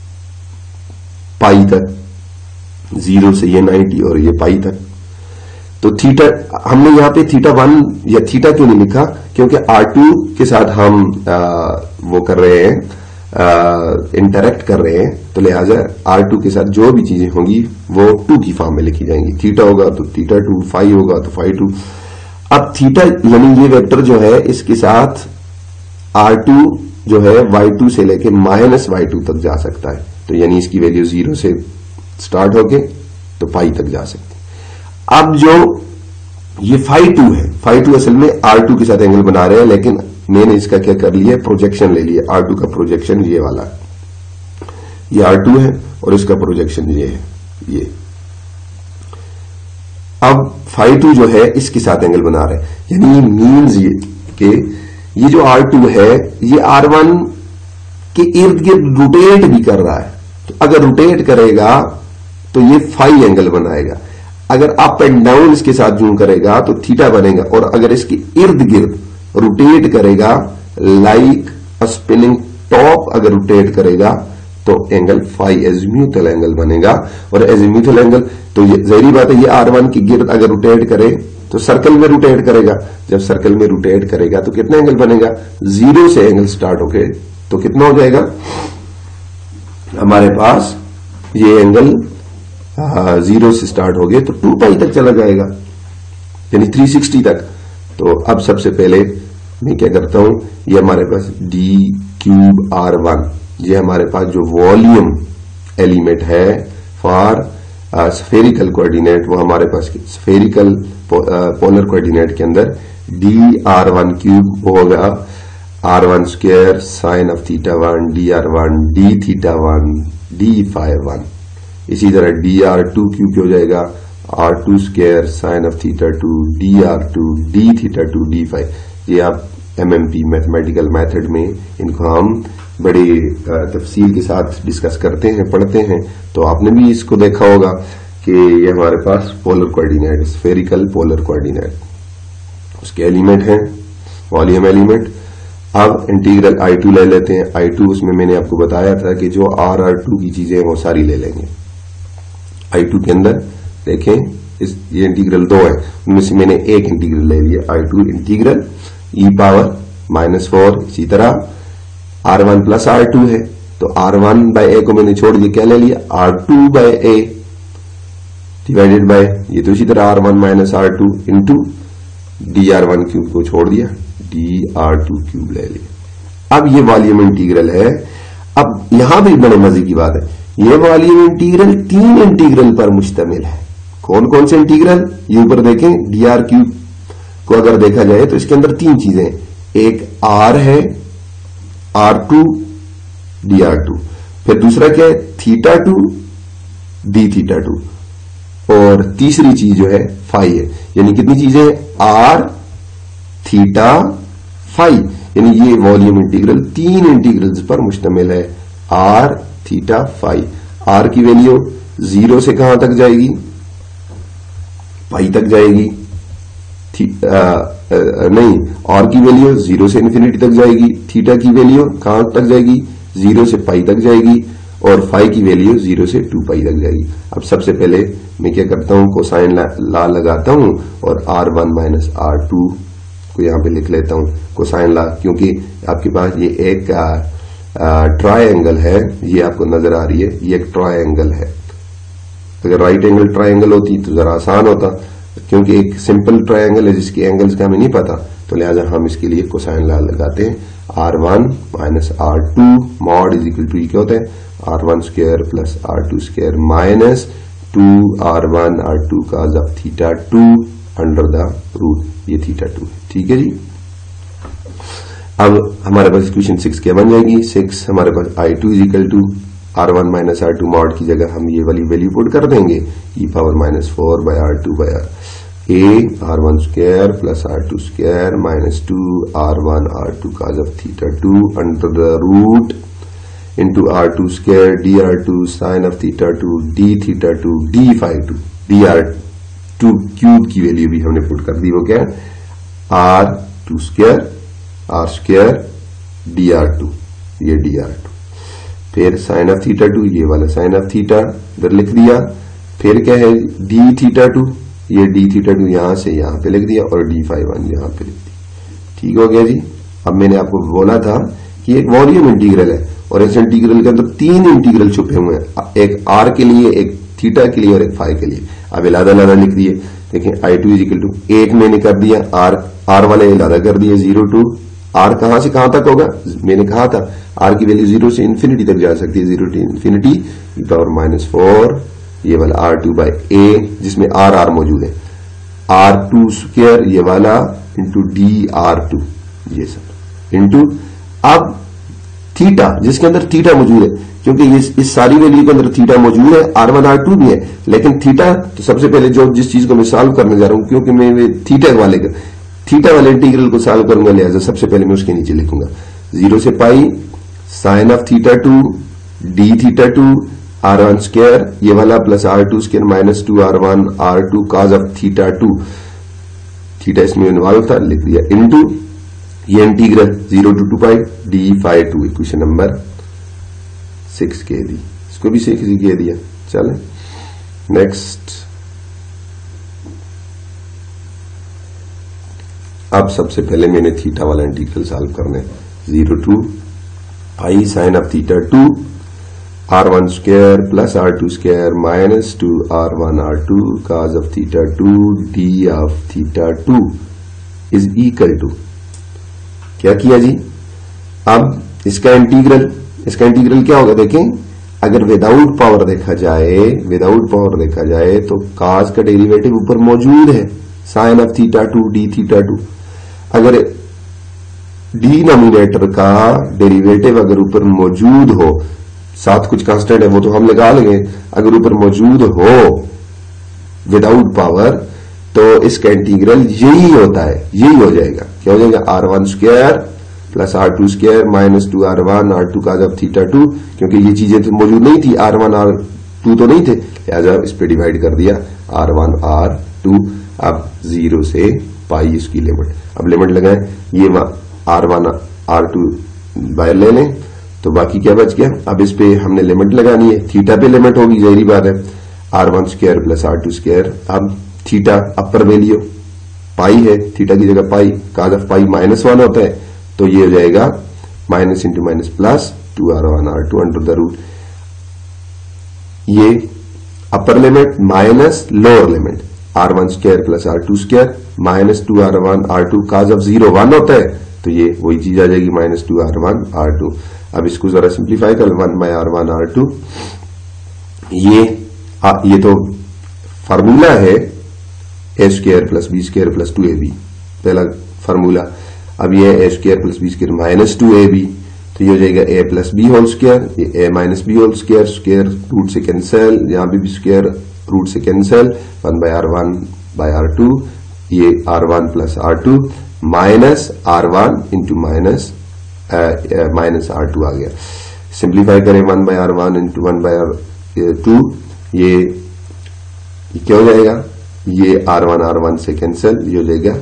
पाई तक, 0 से ये 90 और ये पाई तक। तो थीटा, हमने यहां पे थीटा1 या थीटा क्यों नहीं लिखा? क्योंकि R2 के साथ हम वो कर रहे हैं, इंटरेक्ट कर रहे हैं, तो लिहाजा R2 के साथ जो भी चीजें होंगी वो 2 की फॉर्म में लिखी जाएंगी। थीटा होगा तो थीटा2, फाई होगा तो फाई2। अब थीटा यानी ये वेक्टर जो है, इसके साथ R2 जो है y2 से लेके माइनस y2 तक जा सकता है, तो यानी इसकी वैल्यू 0 से स्टार्ट होके तो पाई तक जा सकती है। अब जो ये फाई2 है, फाई2 असल में R2 के साथ एंगल बना रहे हैं, लेकिन मैंने इसका क्या कर लिया, प्रोजेक्शन ले लिया। R2 का प्रोजेक्शन ये वाला, ये R2 है और इसका प्रोजेक्शन ये है, ये। अब फाई2 जो है इसके साथ एंगल बना रहे हैं, यानी ये मीन्स ये कि ये जो R2 है ये R1 के इर्द गिर्द रोटेट भी कर रहा है। तो अगर रोटेट करेगा तो ये फाई एंगल बनाएगा, अगर अप एंड डाउन इसके साथ जूम करेगा तो थीटा बनेगा, और अगर इसके इर्द गिर्द रोटेट करेगा लाइक अ स्पिनिंग टॉप, अगर रोटेट करेगा तो एंगल फाई एजिम्यूथल एंगल बनेगा। और एजिम्यूथल एंगल, तो ये जाहिर बात है, ये R1 के गिर्द अगर रोटेट करे तो सर्कल में रोटेट करेगा, जब सर्कल में रोटेट करेगा तो कितना एंगल बनेगा? 0 से एंगल स्टार्ट होके तो कितना हो जाएगा हमारे पास? ये एंगल 0 से स्टार्ट हो गए तो 2 पाई तक चला जाएगा, यानी 360 तक। तो अब सबसे पहले मैं क्या करता हूं, ये हमारे पास d³ ये हमारे पास जो वॉल्यूम एलिमेंट है फॉर स्फेरिकल कोऑर्डिनेट, वो हमारे पास स्फेरिकल पोलर कोऑर्डिनेट के अंदर dr1³ होगा r1 स्क्वायर साइन ऑफ थीटा1 dr1 d थीटा1 d फाई1। इसी तरह dr2³ हो जाएगा r2 स्क्वायर साइन ऑफ थीटा2 dr2 d थीटा2 d फाई। ये आप MMP मैथमेटिकल मेथड में इनको हम बड़ी तफसील के साथ डिस्कस करते हैं, पढ़ते हैं। तो आपने भी इसको देखा होगा कि ये हमारे पास polar coordinate, spherical polar coordinate. उसके एलिमेंट हैं, वॉल्यूम एलिमेंट। अब इंटीग्रल I2 ले लेते हैं। I2 उसमें मैंने आपको बताया था कि जो R2 की चीजें वो सारी ले लेंगे। I2 के अंदर देखें ये इंटीग्रल 2 है, उनमें से मैंने एक इंटीग्रल ले लिया I2 इंटीग्रल e⁻⁻⁴। इसी तरह R1 प्लस R2 है, तो R1 बाय a को मैंने छोड़ दिया, क्या ले लिया R2 by a divided by ये, तो इसी तरह R1 minus R2 into dr1 cube को छोड़ दिया, dr2 क्यूब ले लिया। अब ये वॉल्यूम इंटीग्रल है। अब यहां भी बड़े मजे की बात है, ये वॉल्यूम इंटीग्रल 3 इंटीग्रल पर मुश्तमिल है। कौन कौन से इंटीग्रल, ये ऊपर देखें dr क्यूब को अगर देखा जाए तो इसके अंदर 3 चीजें, एक r है R2 dr2, फिर दूसरा क्या है θ2 dθ2, और तीसरी चीज जो है फाई है। यानी कितनी चीजें, r θ फाई, यानी ये वॉल्यूम इंटीग्रल 3 इंटीग्रल्स पर मुश्तमिल है, r θ फाई। r की वैल्यू 0 से कहां तक जाएगी, पाई तक जाएगी, नहीं, r की वैल्यू 0 से इन्फिनिटी तक जाएगी, थीटा की वैल्यू कहां तक जाएगी, 0 से पाई तक जाएगी, और फाई की वैल्यू 0 से 2 पाई तक जाएगी। अब सबसे पहले मैं क्या करता हूं, कोसाइन ला लगाता हूं और R1 माइनस R2 को यहां पे लिख लेता हूं, कोसाइन ला, क्योंकि आपके पास ये एक ट्रायंगल है, ये आपको नजर आ रही है, ये एक ट्रायंगल है। अगर राइट एंगल ट्रायंगल होती तो जरा आसान होता, क्योंकि एक सिंपल ट्रायंगल है जिसके एंगल्स का हमें नहीं पता, तो लिहाजा हम इसके लिए कोसाइन ला लगाते हैं। R1 minus R2 mod is equal to क्या होता है, R1 square plus R2 square minus 2R1 R2 cos of θ2 under the root, ये θ2 है। ठीक है जी। अब हमारे पास इक्वेशन 6 क्या बन जाएगी, 6 हमारे पास I2 is equal to R1 minus R2 mod की जगह हम ये वाली वैल्यू पुट कर देंगे, e⁻⁻⁴ by R2 by a R1 square plus R2 square minus 2R1 R2 cos of θ2 under the root into R2 square dr2 sine of θ2 dθ2 dφ2, dr2 cube की वैल्यू भी हमने पुट कर दी, वो क्या है R2 square R square dr2, ये dr2, फिर साइन ऑफ θ2 ये वाला साइन ऑफ थीटा इधर लिख दिया, फिर क्या है dθ2, ये dθ2 यहां से यहां पे लिख दिया और dφ1 यहां पे लिख दिया। ठीक हो गया जी। अब मैंने आपको बोला था कि एक वॉल्यूम इंटीग्रल है और इस इंटीग्रल के अंदर 3 इंटीग्रल छुपे हुए हैं, एक r के लिए, एक थीटा के लिए और एक फाई के लिए। अब इलादा लिख दिए, देखें I2 इज इक्वल टू, एक मैंने कर दिया r वाले इलादा कर दिए, 0 टू r कहां से कहां तक होगा, मैंने कहा था r की वैल्यू 0 से इन्फिनिटी तक जा सकती है, 0 टू इन्फिनिटी e⁻⁴, ये वाला R2 बाय a जिसमें r मौजूद है, R2 स्क्वायर ये वाला इंटू dr2, ये सब इंटू, अब थीटा जिसके अंदर थीटा मौजूद है, क्योंकि इस सारी वैल्यू के अंदर थीटा मौजूद है, R1 R2 भी है, लेकिन थीटा तो सबसे पहले जिस चीज को मैं सॉल्व करने जा रहा हूं, क्योंकि मैं थीटा वाले इंटीग्रल को सॉल्व करूंगा, लिहाजा सबसे पहले मैं उसके नीचे लिखूंगा 0 से पाई sine of θ2 dθ2 R1 square ये वाला plus R2 square minus 2R1 R2 cos of θ2, theta इसमें इन्वॉल्व था, लिख दिया इंटू ये integral 0 to 2 pi dφ2, equation number 6 कह दी, इसको भी 6 ही कह दिया। चले नेक्स्ट। अब सबसे पहले मैंने थीटा वाला इंटीग्रल सॉल्व करना है, 0 to pi sine of θ2 R1 square plus R2 square minus 2R1 R2 cos of θ2 d of θ2 is equal to, क्या किया जी, अब इसका इंटीग्रल क्या होगा, देखें अगर विदाउट पावर देखा जाए तो cos का डेरिवेटिव ऊपर मौजूद है, साइन ऑफ θ2 dθ2, अगर डिनोमिनेटर का डेरिवेटिव अगर ऊपर मौजूद हो, साथ कुछ कांस्टेंट है वो तो हम लगा लेंगे, अगर ऊपर मौजूद हो विदाउट पावर तो इसका इंटीग्रल यही होता है, यही हो जाएगा, क्या हो जाएगा R1 square plus R2 square minus 2R1 R2 cos of θ2, क्योंकि ये चीजें तो मौजूद नहीं थी, R1 R2 तो नहीं थे, लिहाजा इस पे डिवाइड कर दिया R1 R2। अब 0 से पाई इसकी लिमिट। अब लिमिट लगाएं, ये R1 R2 बाहर ले लें तो बाकी क्या बच गया। अब इस पे हमने लिमिट लगानी है, थीटा पे लिमिट होगी, जहरी बात है, R1 square plus R2 square. अब थीटा अपर वैल्यू पाई है, थीटा की जगह पाई, cos ऑफ पाई -1 होता है, तो ये हो जाएगा minus into minus plus 2R1 R2 under the root, ये upper limit minus lower limit R1 square plus R2 square minus 2R1 R2, cos of 0 1 होता है, तो ये वही चीज आ जाएगी माइनस 2R1 R2। अब इसको जरा सिंप्लीफाई कर, 1/R1 R2, ये तो फार्मूला है a square plus b square plus 2ab, पहला फार्मूला। अब ये a square plus b square minus 2ab, तो ये हो जाएगा a plus b whole square, ये a minus b whole square, square root से कैंसिल, यहां भी स्क्वायर रूट से कैंसिल, 1/R1/R2, ये R1 plus R2 minus R1 into minus R2 आ गया। सिंप्लीफाई करें 1/R1 इंटू 1/R2, ये क्या हो जाएगा, ये R1 से कैंसिल, ये हो जाएगा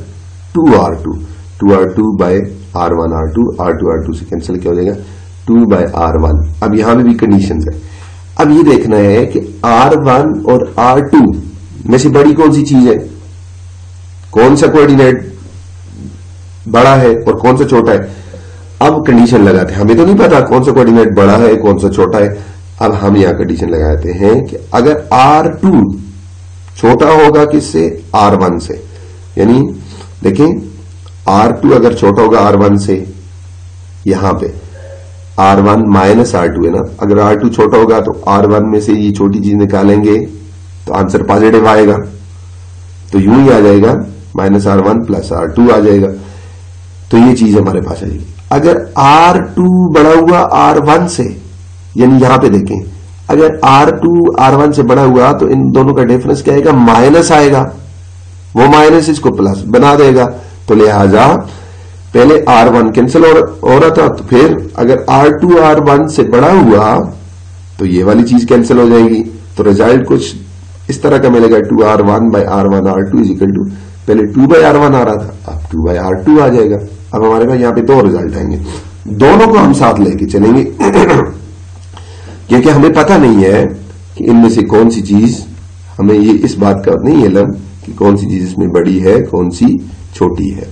2R2 बाय R1 R2 से कैंसिल, क्या हो जाएगा 2/R1। अब यहां में भी कंडीशंस है, अब ये देखना है कि R1 और R2 में से बड़ी कौन सी चीज है, कौन सा कोऑर्डिनेट बड़ा है और कौन सा छोटा है। अब कंडीशन लगाते हैं, हमें तो नहीं पता कौन सा कोऑर्डिनेट बड़ा है कौन सा छोटा है। अब हम यहां कंडीशन लगाते हैं कि अगर R2 छोटा होगा किससे, R1 से, यानी देखें R2 अगर छोटा होगा R1 से, यहां पे R1 माइनस R2 है ना, अगर R2 छोटा होगा तो R1 में से ये छोटी चीज निकालेंगे तो आंसर पॉजिटिव आएगा, तो यूं ही आ जाएगा -R1 प्लस R2 आ जाएगा, तो ये चीज हमारे पास आएगी। अगर R2 बड़ा हुआ R1 से, यानी यहां पे देखें अगर R2 R1 से बड़ा हुआ तो इन दोनों का डिफरेंस क्या आएगा, माइनस आएगा, वो माइनस इसको प्लस बना देगा, तो लिहाजा पहले R1 कैंसिल हो रहा था, तो फिर अगर R2 R1 से बड़ा हुआ तो ये वाली चीज कैंसिल हो जाएगी, तो रिजल्ट कुछ इस तरह का मिलेगा 2R1/R1 R2 is equal to, पहले 2/R1 आ रहा था, अब 2/R2 आ जाएगा। अब हमारे पास यहां पे दो रिजल्ट आएंगे, दोनों को हम साथ लेके चलेंगे क्योंकि हमें पता नहीं है कि इनमें से कौन सी चीज, हमें ये इस बात का नहीं इल्म कि कौन सी चीज इसमें बड़ी है कौन सी छोटी है।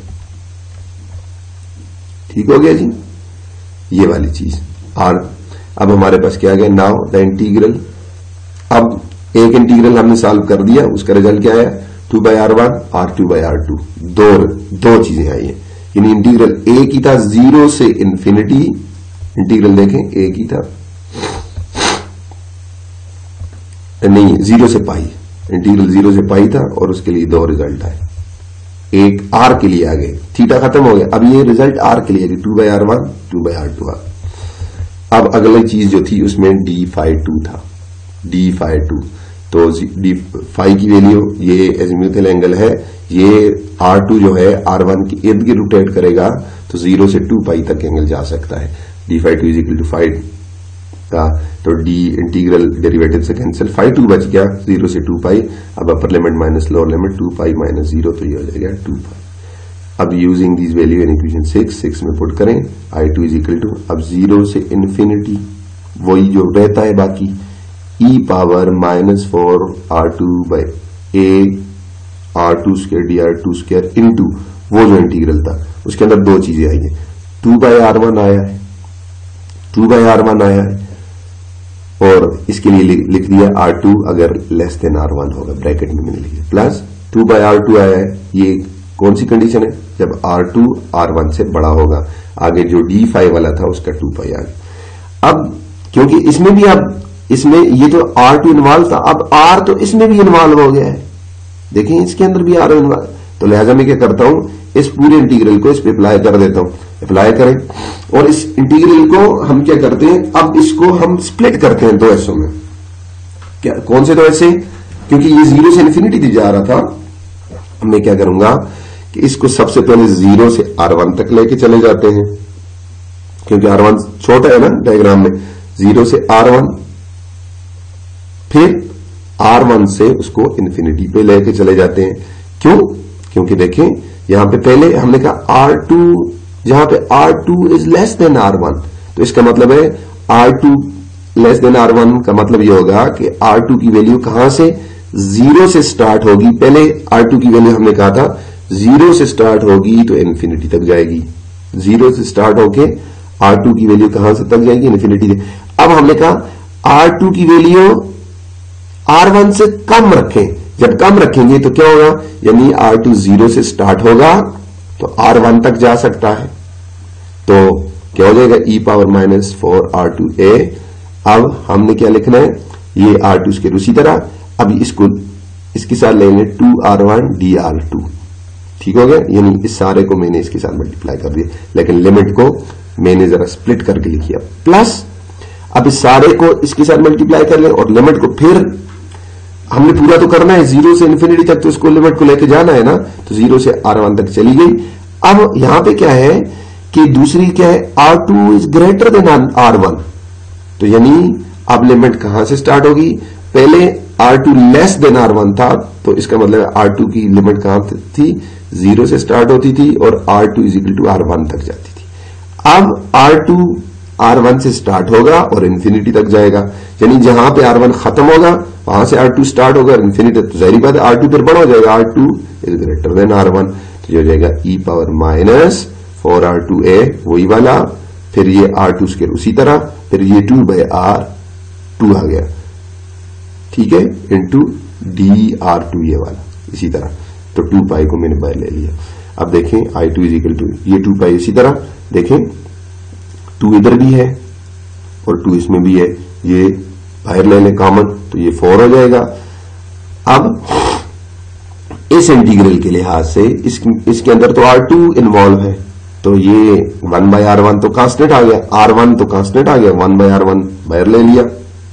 ठीक हो गया जी, ये वाली चीज। और अब हमारे पास क्या आ गया, नाउ द इंटीग्रल। अब एक इंटीग्रल हमने सॉल्व कर दिया, उसका रिजल्ट क्या आया, 2/R1 R2/R2, दो चीजें आई हैं, यानी इंटीग्रल ए की था 0 से इंफिनिटी, इंटीग्रल देखें ए की था नहीं 0 से पाई, इंटीग्रल 0 से पाई था और उसके लिए दो रिजल्ट आए, एक आर के लिए आ गए, थीटा खत्म हो गया, अब ये रिजल्ट आर के लिए आ गया 2/R1 2/R2। अब अगली चीज जो थी उसमें d∅2 था, d∅2, तो d∅ की वैल्यू, ये एजिमुथल एंगल है, ये R2 जो है R1 के इर्द गिर्द रोटेट करेगा तो 0 से 2π तक एंगल जा सकता है, d∅2 is equal to five का, तो d इंटीग्रल डेरिवेटिव से कैंसिल, ∅2 बच गया 0 से 2π, अब upper limit minus lower limit 2π minus 0, तो ये हो जाएगा 2π। अब using this value in equation 6 में पुट करें, I2 इज इक्वल टू, अब 0 से इन्फिनिटी वही जो रहता है बाकी, e⁻⁴R2/a R2 square dR2 square into वो जो इंटीग्रल था उसके अंदर दो चीजें आई है, 2/R1 आया है, 2/R1 आया है, और इसके लिए लिख दिया R2 अगर लेस देन R1 होगा, ब्रैकेट में मैंने लिखा, प्लस 2/R2 आया है, ये कौन सी कंडीशन है, जब R2 R1 से बड़ा होगा, आगे जो d∅ वाला था उसका 2π आ गया। अब क्योंकि इसमें भी, अब इसमें ये तो R2 इन्वॉल्व था, अब R तो इसमें भी इन्वॉल्व हो गया है, देखें इसके अंदर भी R इन्वॉल्व, तो लिहाजा मैं क्या करता हूं, इस पूरे इंटीग्रल को इस पे अप्लाई कर देता हूं, अप्लाई करें, और इस इंटीग्रल को हम क्या करते हैं, अब इसको हम स्प्लिट करते हैं दो हिस्सों में। क्या, कौन से दो हिस्से, क्योंकि ये 0 से इन्फिनिटी जा रहा था, मैं क्या करूंगा कि इसको सबसे पहले 0 से R1 तक लेके चले जाते हैं, क्योंकि R1 छोटा है ना डायग्राम में, 0 से R1, फिर R1 से उसको इन्फिनिटी पे लेके चले जाते हैं। क्यों, क्योंकि देखें यहां पे पहले हमने कहा R2, जहां पे R2 is less than R1, तो इसका मतलब है R2 लेस देन R1 का मतलब यह होगा कि R2 की वैल्यू कहां से, 0 से स्टार्ट होगी। पहले R2 की वैल्यू हमने कहा था 0 से स्टार्ट होगी तो इन्फिनिटी तक जाएगी। 0 से स्टार्ट होके R2 की वैल्यू कहां से तक जाएगी, इन्फिनिटी तक। अब हमने कहा R2 की वैल्यू R1 से कम रखें। जब कम रखेंगे तो क्या होगा, यानी R2 0 से स्टार्ट होगा तो R1 तक जा सकता है, तो क्या हो जाएगा e⁻⁴R2a। अब हमने क्या लिखना है, ये R2 स्क्वायर उसी तरह, अब इसको इसके साथ ले लें 2R1 dR2, ठीक हो गया। यानी इस सारे को मैंने इसके साथ मल्टीप्लाई कर दिया, लेकिन लिमिट को मैंने जरा स्प्लिट करके लिखिए प्लस। अब इस सारे को इसके साथ मल्टीप्लाई कर लें और लिमिट को फिर हमने पूरा तो करना है 0 से इन्फिनिटी तक, तो इसको लिमिट को लेके जाना है ना, तो 0 से R1 तक चली गई। अब यहां पे क्या है कि दूसरी क्या है, R2 is greater than R1, तो यानी अब लिमिट कहां से स्टार्ट होगी, पहले R2 लेस देन R1 था, तो इसका मतलब R2 की लिमिट कहां थी, 0 से स्टार्ट होती थी और R2 is equal to R1 तक जाती थी। अब R2 R1 से स्टार्ट होगा और इन्फिनिटी तक जाएगा, यानी जहां पे R1 खत्म होगा वहां से R2 स्टार्ट होगा इन्फिनिटी, तो जाहिर बात है R2 फिर बड़ा हो जाएगा, R2 is greater than R1, तो ये हो जाएगा e⁻⁴R2a वही वाला, फिर ये R2 स्क्वायर उसी तरह, फिर ये 2/R2 आ गया, ठीक है, इंटू dR2 ये वाला इसी तरह, तो 2π को मैंने बाहर ले लिया। अब देखें I2 इज इक्वल टू ये 2π इसी तरह, देखें 2 इधर भी है और 2 इसमें भी है, ये बाहर ले लें कॉमन, तो ये 4 हो जाएगा। अब इस इंटीग्रल के लिहाज से इसके अंदर तो R2 इन्वॉल्व है, तो ये 1/R1 तो कांस्टेंट आ गया, R1 तो कांस्टेंट आ गया, 1/R1 बाहर ले लिया,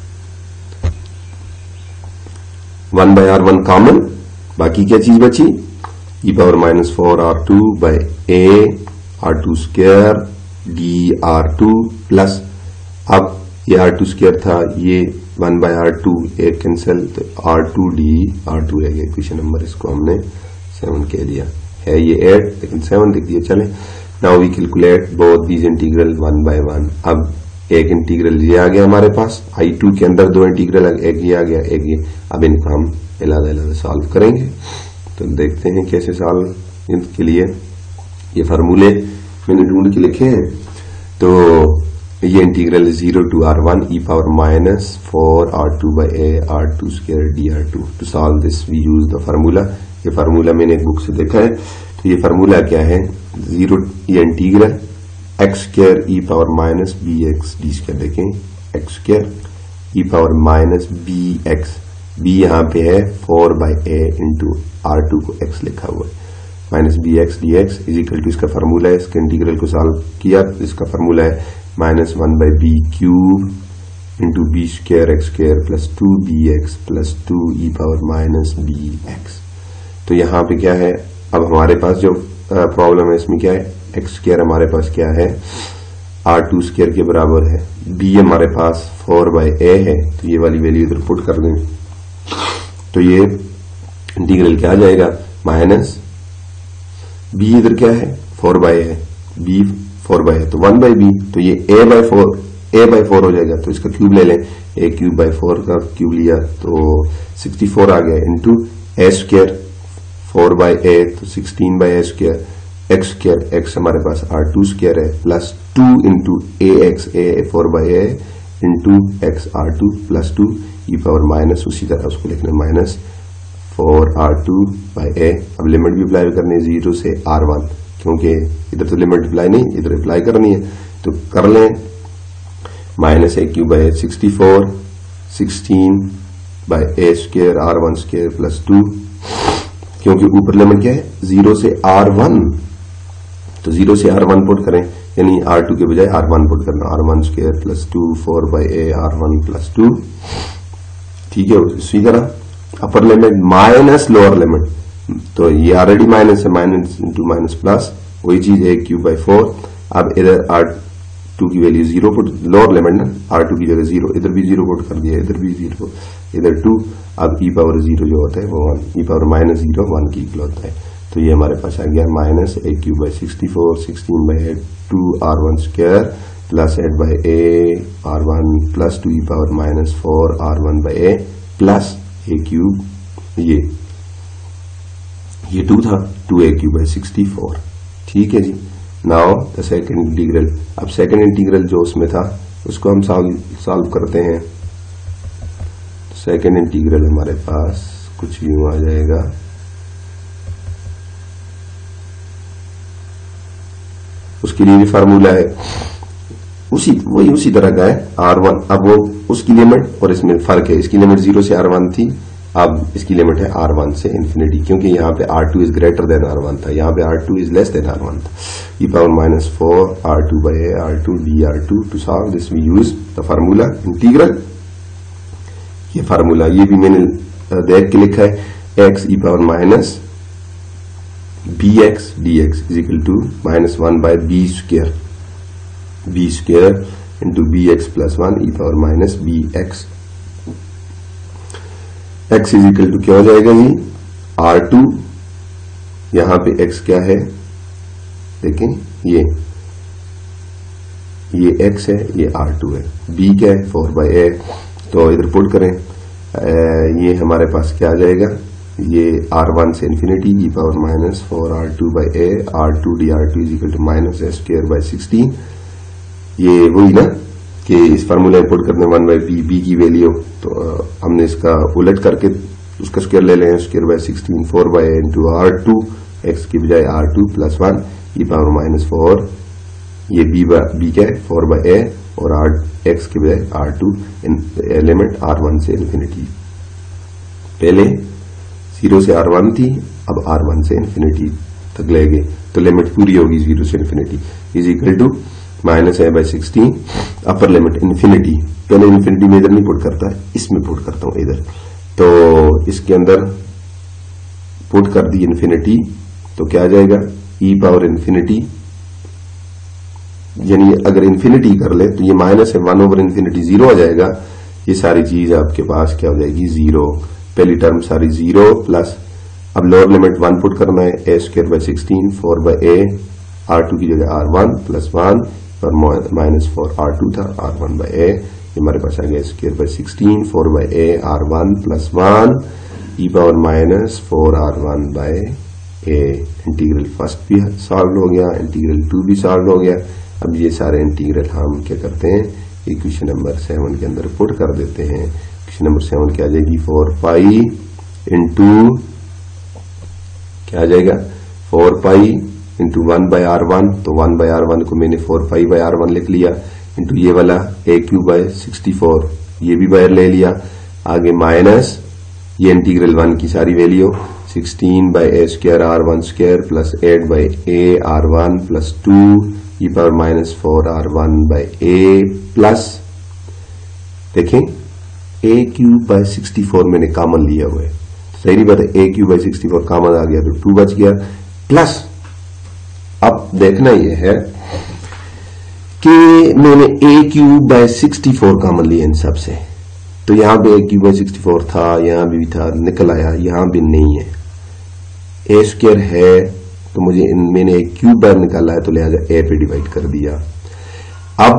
1/R1 कॉमन, बाकी क्या चीज बची, e⁻⁴R2a R2 square dR2 plus, अब ये R2 स्क्वायर था, ये 1/R2 एक कैंसिल, तो R2 dR2 रह गया। क्वेश्चन नंबर इसको हमने 7 कह दिया है, ये 8 लेकिन 7 लिख दिया। चले now we calculate both these integral 1/1। अब एक इंटीग्रल ये आ गया हमारे पास, I2 के अंदर 2 इंटीग्रल, एक ये आ गया एक ये, अब इनको हम अलग-अलग सॉल्व करेंगे, तो देखते हैं कैसे सॉल्व। इनके लिए ये फार्मूले मैंने ढूंढ के लिखे हैं, तो ये integral 0 to R1 e⁻⁴R2a R2 square dR2। To solve this we use the formula, ये फार्मूला मैंने एक बुक से देखा है, तो ये फार्मूला क्या है, 0 ये integral x square e⁻⁻bx d square, देखें x स्क्वायर e⁻⁻bx, b यहाँ पे है 4/a इंटू R2 को x लिखा हुआ है, -bx dx is equal to, इसका फार्मूला है, इसके इंटीग्रल को सॉल्व किया, इसका फार्मूला है -1/b³ into b square x square plus 2bx plus 2 e⁻⁻bx। तो यहाँ पे क्या है, अब हमारे पास जो प्रॉब्लम है इसमें क्या है, x स्क्वायर हमारे पास क्या है, R2 स्क्वायर के बराबर है, b हमारे पास 4/a है, तो ये वाली वैल्यू इधर पुट कर दें, तो ये इंटीग्रल क्या आ जाएगा, माइनस b इधर क्या है 4/a है, b 4/a है तो 1/b, तो ये a/4 हो जाएगा, तो इसका क्यूब ले लें, a³ 4 का क्यूब लिया तो 64 आ गया, इंटू a स्क्वायर 4/a तो 16/a square, x square x हमारे पास R2 स्क्वायर है, plus 2 into ax a 4/a into x R2 plus 2 e⁻, उसी तरह उसको लिखना -4R2/a। अब लिमिट भी अप्लाई करनी है 0 से R1, क्योंकि इधर तो लिमिट अप्लाई नहीं, इधर अप्लाई करनी है, तो कर लें, -a³ 64 16/a square R1 square plus 2, क्योंकि ऊपर लिमिट क्या है 0 से R1, तो 0 से R1 पुट करें, यानी R2 के बजाय R1 पुट करना, R1 square plus 2 4/a R1 plus 2, ठीक है। इसी तरह upper limit minus lower limit, तो ये ऑलरेडी माइनस है, माइनस इंटू माइनस प्लस, वही चीज a³ 4। अब इधर R2 की वैल्यू 0 पुट, लोअर लिमिट ना, R2 की जगह 0, इधर भी 0 पुट कर दिया, इधर भी 0, इधर 2, अब e⁻0 जो होता है वो 1, e⁻⁻0 1 की इक्वल होता है, तो ये हमारे पास आ गया minus a cube by 64, 16 by 2 R1 square plus 8 by a R1 plus 2 e power minus 4 R1 by a plus a cube, ये 2 था, 2a क्यूब बाई 64। ठीक है जी। नाउ द सेकंड इंटीग्रल, अब सेकंड इंटीग्रल जो उसमें था उसको हम सॉल्व करते हैं। सेकंड इंटीग्रल हमारे पास कुछ यूं आ जाएगा, उसके लिए भी फार्मूला है, उसी तरह का है R1। अब वो उसकी लिमिट और इसमें फर्क है, इसकी लिमिट 0 से R1 थी, अब इसकी लिमिट है R1 से इंफिनिटी, क्योंकि यहाँ पे R2 is greater than R1 था, यहाँ पे R2 is less than R1 था। e power minus 4 R2 by a R2 dR2। To solve this we use the formula integral. ये फार्मूला ये भी मैंने देख के लिखा है, x e power minus bx dx is equal to minus 1 by b square into bx plus 1 e power minus bx। x is equal to क्या हो जाएगा जी, R2, यहां पे x क्या है देखें, ये x है, ये R2 है, b क्या है 4 बाई ए। तो इधर पुट करें, ये हमारे पास क्या आ जाएगा, ये R1 से infinity e power minus 4 R2 by a R2 dR2 is equal to minus a square by 16। ये वही ना कि इस फार्मूला में पुट करने 1 बाई बी की वैल्यू, तो हमने इसका उलट करके उसका स्क्वायर ले लें, square by 16 4 by a into R2, x की बजाय R2 plus 1 e power minus 4, ये b क्या है 4 बाई ए और x की बजाय R2, लिमिट R1 से इंफिनिटी, पहले 0 से R1 थी, अब R1 से इंफिनिटी तक ले गए, तो लिमिट पूरी होगी 0 से infinity is equal to minus a by 16 upper limit infinity. पहले इंफिनिटी में इधर नहीं पुट करता है, इसमें पुट करता हूं इधर, तो इसके अंदर पुट कर दी इंफिनिटी, तो क्या आ जाएगा e पावर इंफिनिटी, यानी अगर इंफिनिटी कर ले तो ये माइनस है 1 ओवर इंफिनिटी 0 आ जाएगा, ये सारी चीज आपके पास क्या हो जाएगी 0, पहली टर्म सारी 0 प्लस, अब लोअर लिमिट 1 पुट करना है, a square by 16 4 by a R2 की जगह R1 प्लस 1 और माइनस 4 R2 था R1 बाई ए, ये हमारे पास आ गया square by 16 4 by a R1 plus 1 e power minus 4 R1 by a. Integral first भी सॉल्व हो गया, इंटीग्रल 2 भी सॉल्व हो गया। अब ये सारे इंटीग्रल हम क्या करते हैं, इक्वेशन नंबर 7 के अंदर पुट कर देते हैं। इक्वेशन नंबर 7 क्या आ जाएगी 4 पाई इंटू क्या आ जाएगा 4 पाई इंटू 1 बाई R1, तो 1 बाई R1 को मैंने 4 पाई बाई R1 लिख लिया, इंटू ये वाला ए क्यूब बाई 64, ये भी बाहर ले लिया, आगे माइनस ये इंटीग्रल 1 की सारी value 16 by a square R1 square plus 8 by a R1 plus 2 e power minus 4 R1 by a plus, देखें ए क्यूब बाई 64 मैंने कॉमन लिया हुआ है, सही बात है, ए क्यूब बाई 64 कॉमन आ गया तो 2 बच गया, प्लस अब देखना यह है कि मैंने ए क्यूब बाई 64 कॉमन लिया इन सब से, तो यहां पे ए क्यूब बाई 64 था, यहां भी था, निकल आया, यहां भी नहीं है, ए स्क्वायर है तो मुझे मैंने एक क्यूब बार निकाला है तो लिहाजा ए पे डिवाइड कर दिया। अब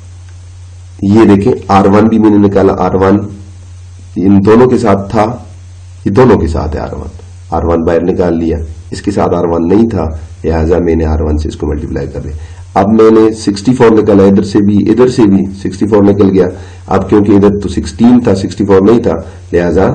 ये देखें R1 भी मैंने निकाला, R1 इन दोनों के साथ था, ये दोनों के साथ है R1 बाहर निकाल लिया, इसके साथ R1 नहीं था, लिहाजा मैंने R1 से इसको मल्टीप्लाई कर दिया। अब मैंने 64 निकाला, इधर से भी 64 निकल गया, अब क्योंकि इधर तो 16 था 64 नहीं था, लिहाजा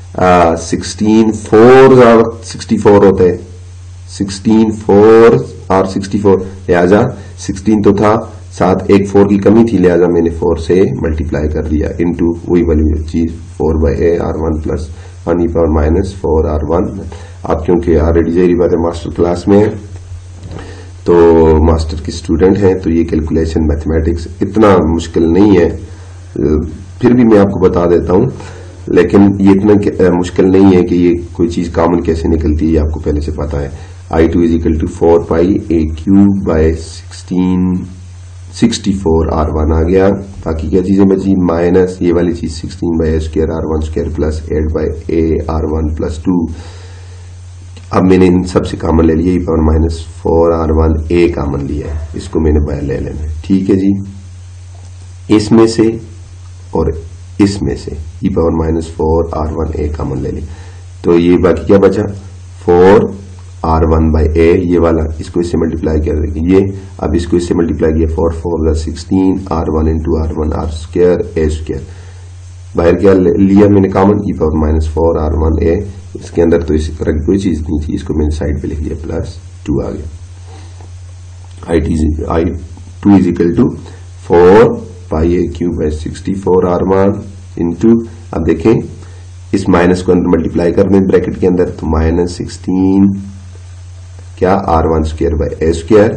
16 4 64 होते हैं, 16 4 और 64, लिहाजा 16 तो था, साथ एक 4 की कमी थी, लिहाजा मैंने 4 से मल्टीप्लाई कर दिया, इंटू वही वाली चीज 4 by a R1 plus 1 e power minus 4 R1। आप क्योंकि ऑलरेडी जहरी बात है मास्टर क्लास में है, तो मास्टर की स्टूडेंट हैं, तो ये कैलकुलेशन मैथमेटिक्स इतना मुश्किल नहीं है, फिर भी मैं आपको बता देता हूं, लेकिन ये इतना मुश्किल नहीं है कि ये कोई चीज कॉमन कैसे निकलती है, ये आपको पहले से पता है। I2 is equal to 4 pi a cube by 64 R1 आ गया, बाकी क्या चीजें बची, माइनस ये वाली चीज 16 by a square R1 square plus 8 by a R1 plus 2, अब मैंने इन सबसे कॉमन ले लिया, e⁻⁴r1a कॉमन लिया है, इसको मैंने बाहर ले लेना है। ठीक है जी, इसमें से और इसमें से e⁻⁴r1a कॉमन ले लिया, तो ये बाकी क्या बचा 4r1/a, ये वाला, इसको इससे मल्टीप्लाई कर देंगे ये, अब इसको इससे मल्टीप्लाई किया 4 4 16 r1 into r1 r²a², बाहर क्या लिया मैंने कॉमन e⁻⁴r1a, इसके अंदर तो इस तरह की कोई चीज नहीं थी, इसको मैंने साइड पे लिख लिया +2 आ गया। I2 is equal to 4πa³/64r1 into, अब देखें इस माइनस को अंदर मल्टीप्लाई कर दें ब्रैकेट के अंदर, तो -16 क्या r1²/a²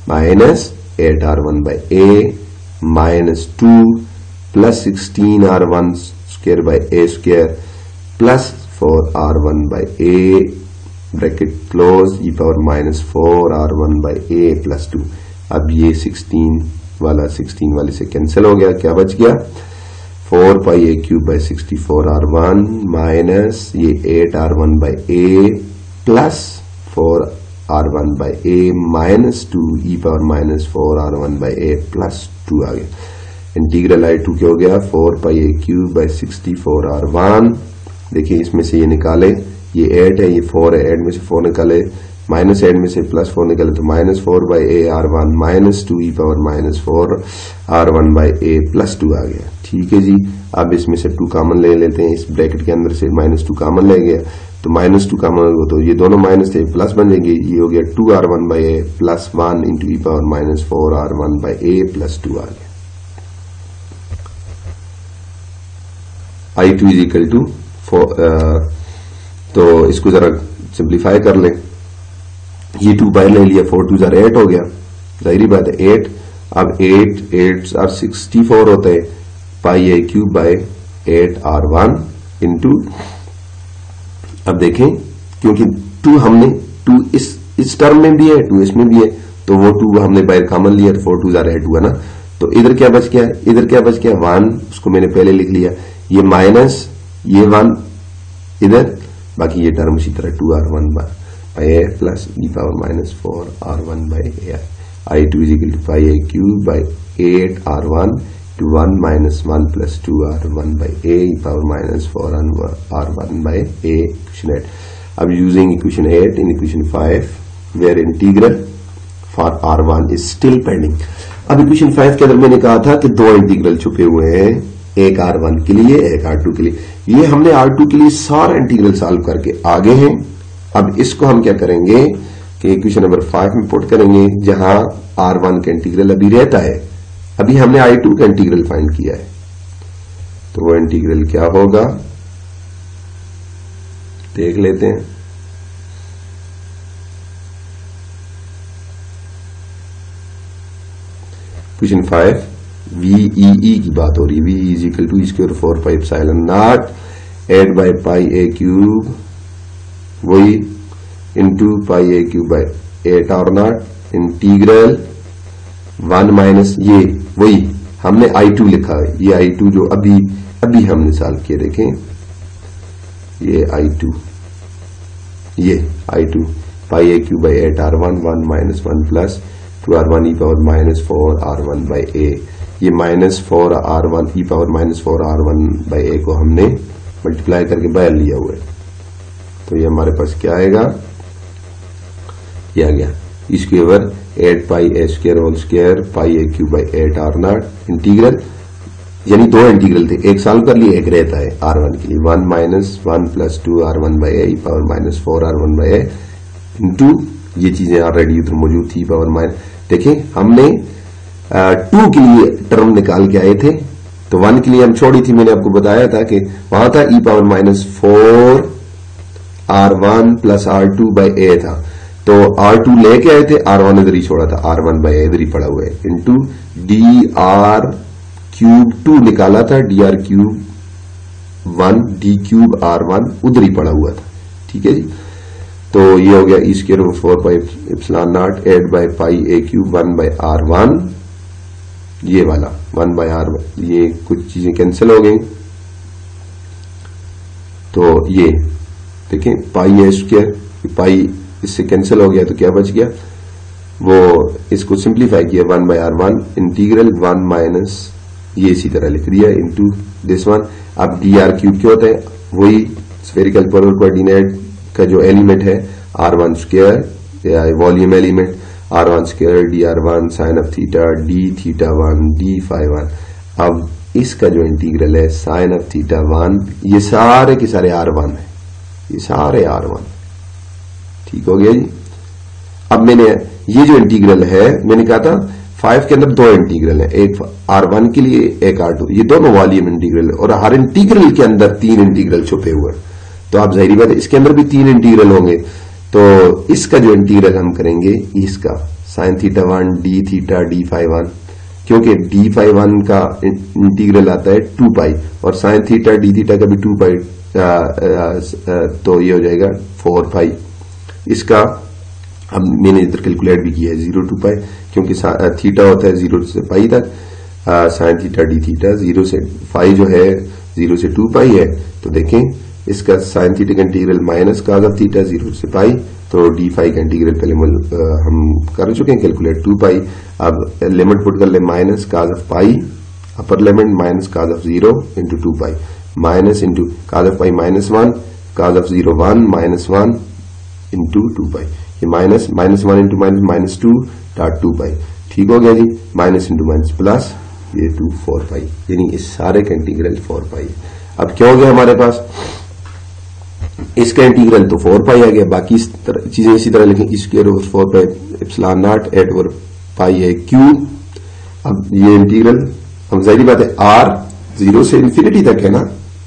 -8r1/a -2 +16r1²/a² +4r1/a bracket close e⁻⁴r1/a +2। अब ये 16 वाले से कैंसिल हो गया, क्या बच गया 4πa³/64r1 माइनस ये 8r1/a प्लस 4r1/a -2 e⁻⁴r1/a +2 आ गया। इंटीग्रल I2 क्या हो गया 4πa³/64r1, देखिए इसमें से ये निकाले, ये 8 है, ये 4 है, 8 में से 4 निकाले, -8 में से +4 निकाले तो -4/a r1 -2 e⁻⁴r1/a +2 आ गया। ठीक है जी, अब इसमें से 2 कॉमन ले लेते हैं, इस ब्रैकेट के अंदर से -2 कॉमन ले गया, तो -2 कॉमन हो तो ये दोनों माइनस थे प्लस बन जाएंगे, ये हो गया 2r1/a +1 into e⁻⁴r1/a +2 आ गया। I2 is equal to 4, तो इसको जरा सिंप्लीफाई कर लें, ये 2 बाहर ले लिया, 4 2 8 हो गया, जाहिर बात है 8, अब 8 और 64 होता है πa³/8r1 इंटू, अब देखें क्योंकि 2 हमने 2 इस टर्म में भी है, 2 इसमें भी है, तो वो 2 हमने बाहर कॉमन लिया, तो 4 2 8 हुआ ना, तो इधर क्या बच गया, 1, उसको मैंने पहले लिख लिया, ये माइनस ये 1 इधर, बाकी ये टर्म उसी तरह 2r1/a plus e⁻⁴r1/a। I2 is equal to πa³/8r1 to 1 - 1 + 2r1/a e⁻⁴r1/a equation 8। अब using equation 8 in equation 5 where integral for r1 is still pending। अब equation 5 के अंदर मैंने कहा था कि 2 इंटीग्रल छुपे हुए हैं, एक r1 के लिए एक r2 के लिए, ये हमने r2 के लिए सारा इंटीग्रल सॉल्व करके आगे हैं। अब इसको हम क्या करेंगे कि इक्वेशन नंबर 5 में पुट करेंगे, जहां r1 का इंटीग्रल अभी रहता है, अभी हमने I2 का इंटीग्रल फाइंड किया है, तो वो इंटीग्रल क्या होगा देख लेते हैं। क्वेश्चन 5 VEE की बात हो रही है, V is equal to e²4πε0 8/πa³ वही इंटू πa³/8r0 इंटीग्रल 1 माइनस ये वही हमने I2 लिखा है, ये I2 जो अभी हमने सॉल्व किया, देखें ये I2 πa³/8r1 1 - 1 + 2r1 e⁻⁴r1/a, ये -4r1 e⁻⁴r1/a को हमने मल्टीप्लाई करके बाहर लिया हुआ है, तो ये हमारे पास क्या आएगा, ये आ गया इसके ऊपर 8πa² πa³/8r0 इंटीग्रल, यानी 2 इंटीग्रल थे, एक सॉल्व कर लिए, एक रहता है r1 के लिए 1 - 1 + 2r1/a e⁻⁴r1/a इंटू, ये चीजें ऑलरेडी उधर मौजूद थी देखें हमने 2 के लिए टर्म निकाल के आए थे, तो 1 के लिए हम छोड़ी थी, मैंने आपको बताया था कि वहां था e⁻⁴r1 + r2/a था, तो r2 लेके आए थे, r1 इधर ही छोड़ा था, r1/a इधर ही पड़ा हुआ है, इंटू dr³ निकाला था, dr³ d³ उधर ही पड़ा हुआ था। ठीक है जी, तो ये हो गया e²4πε0 8/πa³ 1/r1, ये वाला 1/r1, ये कुछ चीजें कैंसिल हो गई, तो ये देखें पाई ए स्क्वायर, पाई इससे कैंसिल हो गया तो क्या बच गया, वो इसको सिंप्लीफाई किया 1/r1 इंटीग्रल 1 माइनस ये इसी तरह लिख दिया इनटू दिस वन। अब डी आर क्यूब क्या होता है, वही स्फेरिकल पोलर कोऑर्डिनेट का जो एलिमेंट है r1 स्क्वायर या volume element r1 square dr1 sine of theta d theta 1 d phi 1। अब इसका जो इंटीग्रल है साइन ऑफ थीटा 1, ये सारे के सारे r1 है, ये सारे r1। ठीक हो गया जी। अब मैंने ये जो इंटीग्रल है, मैंने कहा था 5 के अंदर दो इंटीग्रल है, एक r1 के लिए एक r2, ये दोनों वॉल्यूम इंटीग्रल है और हर इंटीग्रल के अंदर 3 इंटीग्रल छुपे हुए हैं। तो आप जाहिर बात है इसके अंदर भी 3 इंटीग्रल होंगे। तो इसका जो इंटीग्रल हम करेंगे इसका sine theta 1 d theta d phi 1, क्योंकि डी फाई 1 का इंटीग्रल आता है 2 पाई और साइन थीटा डी थीटा का भी 2 पाई, तो ये हो जाएगा 4 पाई। इसका अब मैंने इधर कैलकुलेट भी किया है 0 to पाई, क्योंकि थीटा होता है 0 से पाई तक, साइन थीटा डी थीटा 0 से पाई जो है 0 से 2 पाई है। तो देखें इसका साइन थीटा का integral minus cos of theta 0 से पाई, तो डी फाई का इंटीग्रल पहले हम कर चुके हैं कैलकुलेट 2 पाई। अब लिमिट पुट कर ले minus cos of pi, upper limit minus cos of 0 into 2 pi, minus into cos of pi -1, cos of 0 1 -1 into 2 pi, ये minus -1 into minus -2 dot 2 pi. ठीक हो गया जी। माइनस इंटू माइनस प्लस ये 2 4 पाई, यानी इस सारे का इंटीग्रल 4 पाई। अब क्या हो गया हमारे पास, इसका इंटीग्रल तो 4 पाई आ गया, बाकी चीजें इसी तरह लिखें, square over 4 pi epsilon naught eight over pi है क्यूब। अब ये इंटीग्रल हम जाहिर बात है r 0 से इंफिनिटी तक है ना,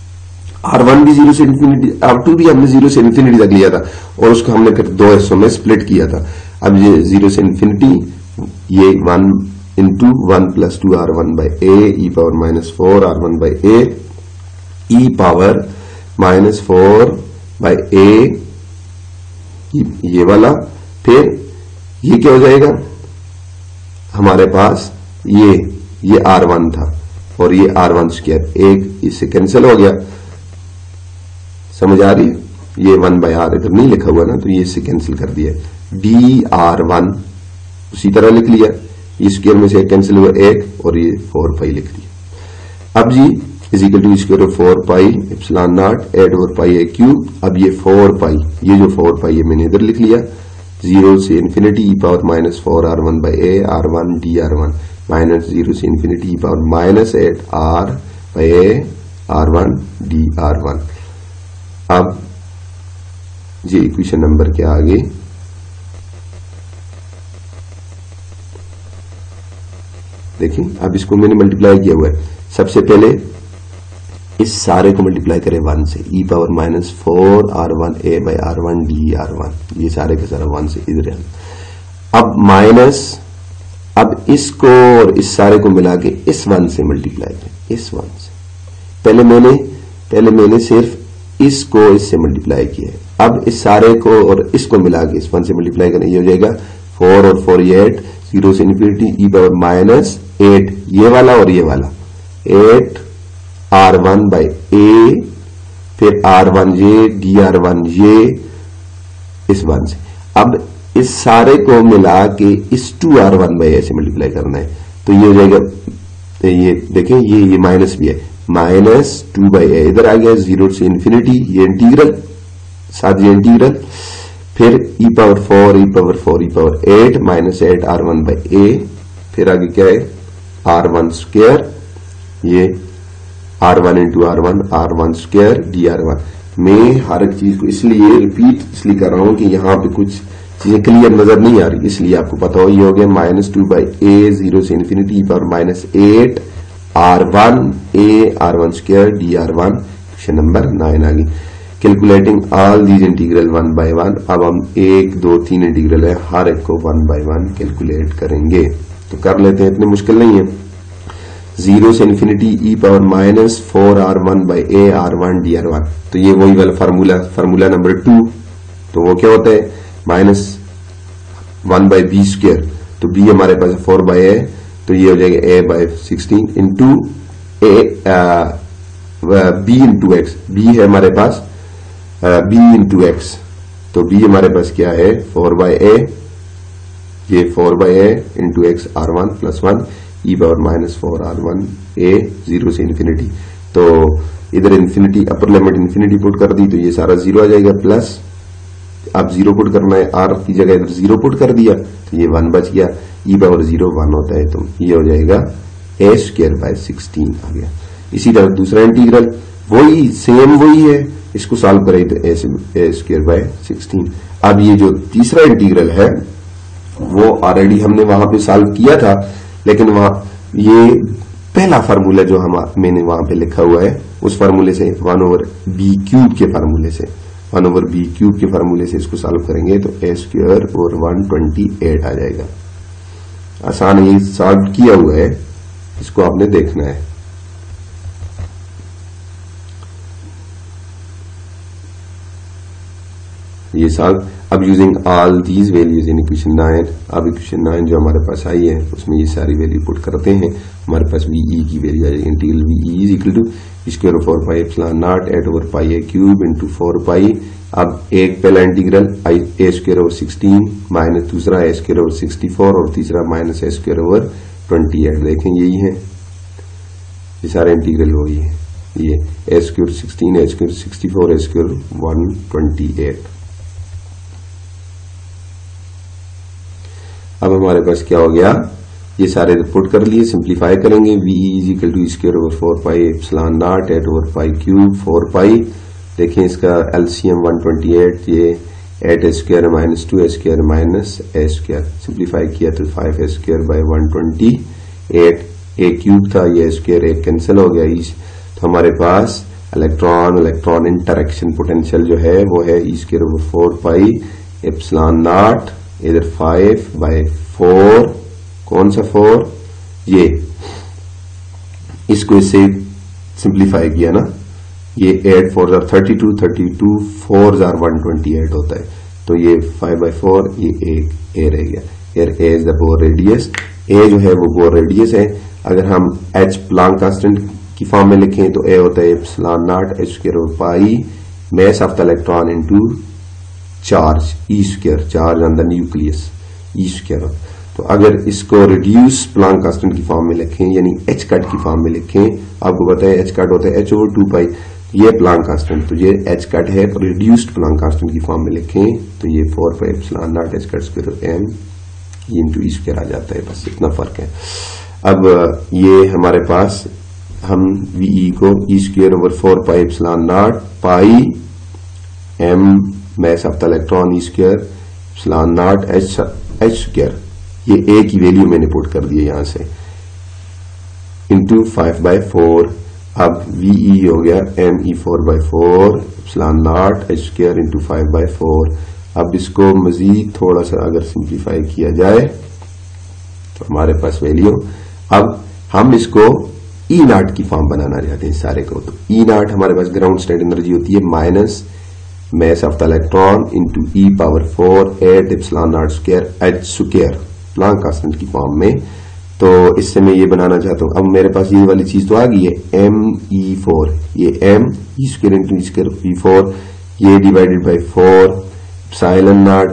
r1 भी 0 से इंफिनिटी, r2 भी हमने 0 से इंफिनिटी तक लिया था और उसको हमने फिर दो हिस्सों में स्प्लिट किया था। अब ये 0 से इंफिनिटी, ये 1 into 1 plus 2 r1 by a e power -4 r1 by a e power -4 by a, ये वाला। फिर ये क्या हो जाएगा हमारे पास, ये r1 था और ये r1 स्क्वायर, एक इससे कैंसिल हो गया, समझ आ रही है। ये 1 बाई आर इधर नहीं लिखा हुआ ना, तो ये इससे कैंसिल कर दिया, dr1 उसी तरह लिख लिया, ये स्क्वायर में से कैंसिल हुआ एक और ये 4 पाई लिख दिया। अब G is equal to square of 4 pi epsilon naught eight over pi a cube. अब ये 4 पाई, ये जो 4 पाई है मैंने इधर लिख लिया, 0 से infinity e power -4 r1 by a r1 dr1 माइनस 0 से infinity e power -8 r by a r1 dr1। अब ये इक्वेशन नंबर क्या आ गई, देखिए अब इसको मैंने मल्टीप्लाई किया हुआ है। सबसे पहले इस सारे को मल्टीप्लाई करें 1 से, ई power -4 r1 a by r1 dr1, ये सारे के सारा 1 से इधर है। अब माइनस, अब इसको और इस सारे को मिला के इस 1 से मल्टीप्लाई करें, इस 1 से। पहले मैंने सिर्फ इसको इससे मल्टीप्लाई किया है, अब इस सारे को और इसको मिला के इस 1 से मल्टीप्लाई करें, ये हो जाएगा 4 और 4 8, 0 से इंफिनिटी ई पावर -8, ये वाला और ये वाला 8 r1 बाई ए, फिर r1 ये dr1 ये इस 1 से। अब इस सारे को मिला के इस 2r1 बाई ए से मल्टीप्लाई करना है, तो ये हो जाएगा, ये देखें ये माइनस भी है, -2 बाई ए इधर आ गया, 0 से इंफिनिटी ये इंटीग्रल, साथ ये इंटीग्रल, फिर e power 4 e power 4 e power 8 -8 r1 by a, फिर आगे क्या है r1 स्क्वायर, ये r1 into r1 square dr1। मैं हर एक चीज को इसलिए रिपीट इसलिए कर रहा हूं कि यहां पे कुछ चीजें क्लियर नजर नहीं आ रही, इसलिए आपको पता हो। ये हो गया -2 बाई ए 0 से infinity power -8 r1 a r1 square dr1। Question number 9 आ गई। Calculating all these integral 1 by 1। अब हम 1 2 3 इंटीग्रल है, हर एक को 1 बाई 1 कैलकुलेट करेंगे, तो कर लेते हैं, इतनी मुश्किल नहीं है। 0 से infinity e power -4 r1 by a r1 dr1, तो ये वही वाला फार्मूला नंबर 2, तो वो क्या होता है -1 बाई बी स्क्वायर, तो बी हमारे पास 4 बाई ए, तो ये हो जाएगा a by 16 into a B into x, B है हमारे पास बी इंटू एक्स, तो बी हमारे पास क्या है 4/a, ये 4/a into x R1 + 1 e power -4 R1 a 0 से इन्फिनिटी। तो इधर infinity upper limit infinity put कर दी तो ये सारा 0 आ जाएगा, प्लस अब 0 पुट करना है, r की जगह इधर 0 पुट कर दिया तो ये 1 बच गया, e पावर 0 1 होता है, तो ये हो जाएगा a²/16 आ गया। इसी तरह दूसरा इंटीग्रल वही सेम वही है, इसको सॉल्व करें तो a²/16। अब ये जो तीसरा इंटीग्रल है वो ऑलरेडी हमने वहां पे सॉल्व किया था, लेकिन वहां ये पहला फार्मूला जो मैंने वहां पे लिखा हुआ है उस फार्मूले से 1/b³ के फार्मूले से 1/b³ के फार्मूले से इसको सॉल्व करेंगे तो a² और 128 आ जाएगा। आसान है, ये सॉल्व किया हुआ है, इसको आपने देखना है। ये सॉल्व अब using all these values in equation 9। अब इक्वेशन 9 जो हमारे पास आई है उसमें ये सारी वैल्यू पुट करते हैं, हमारे पास वी की वैल्यू आ जाएगी। Integral V is equal to (4πε0 into 4π). अब एक पहला इंटीग्रल a²/16 माइनस दूसरा a²/64 और तीसरा -a²/28। देखें यही है, ये सारे इंटीग्रल वही है, ये a²16 a²64 a²128। अब हमारे पास क्या हो गया, ये सारे पुट कर लिए, सिंप्लीफाई करेंगे। V is equal to (2/4πε0 4π). देखें इसका एलसीएम 128, ये 8a² - 2a² - a², सिंप्लीफाई किया तो 5a²/128, a³ था, ये a² एक कैंसिल हो गया। तो हमारे पास इलेक्ट्रॉन इंटरेक्शन पोटेंशियल जो है वो है e²4πε0, इधर 5/4, कौन सा 4, ये इसको इससे सिंप्लीफाई किया ना, ये 8 4 32 32 4 128 होता है, तो ये 5/4, ये एक ए रह गया। Here a is the Bohr radius, a जो है वो बोर रेडियस है। अगर हम एच प्लांक कांस्टेंट की फॉर्म में लिखें तो ए होता है ε0 h² mass of the electron into charge e², charge on the nucleus e²। तो अगर इसको रिड्यूस प्लांक कांस्टेंट की फॉर्म में लिखें यानी एच कट की फॉर्म में लिखें, आपको पता है एच कट होता है h/2π, ये प्लांक कांस्टेंट, तो ये एच कट है, रिड्यूस्ड प्लांक कांस्टेंट की फॉर्म में लिखें तो ये 4πε0 h² इंटू e² आ जाता है, बस इतना फर्क है। अब ये हमारे पास हम वी को e²/4πε0 pi m mass of the electron e²/0 h², ये a की वैल्यू मैंने पुट कर दी है यहां से, इंटू 5/4। अब वी हो गया me4/4 h² इंटू 5/4। अब इसको मजीद थोड़ा सा अगर सिंप्लीफाई किया जाए तो हमारे पास वैल्यू, अब हम इसको E0 की फॉर्म बनाना चाहते हैं सारे को, तो E0 हमारे पास ग्राउंड स्टेट एनर्जी होती है minus mass of the electron into e⁴ 8ε0² h² Planck constant की फॉर्म में। तो इससे मैं ये बनाना चाहता हूं, अब मेरे पास ये वाली चीज तो आ गई है me4, ये m e² इंटू e4, ये डिवाइडेड बाई 4 ε0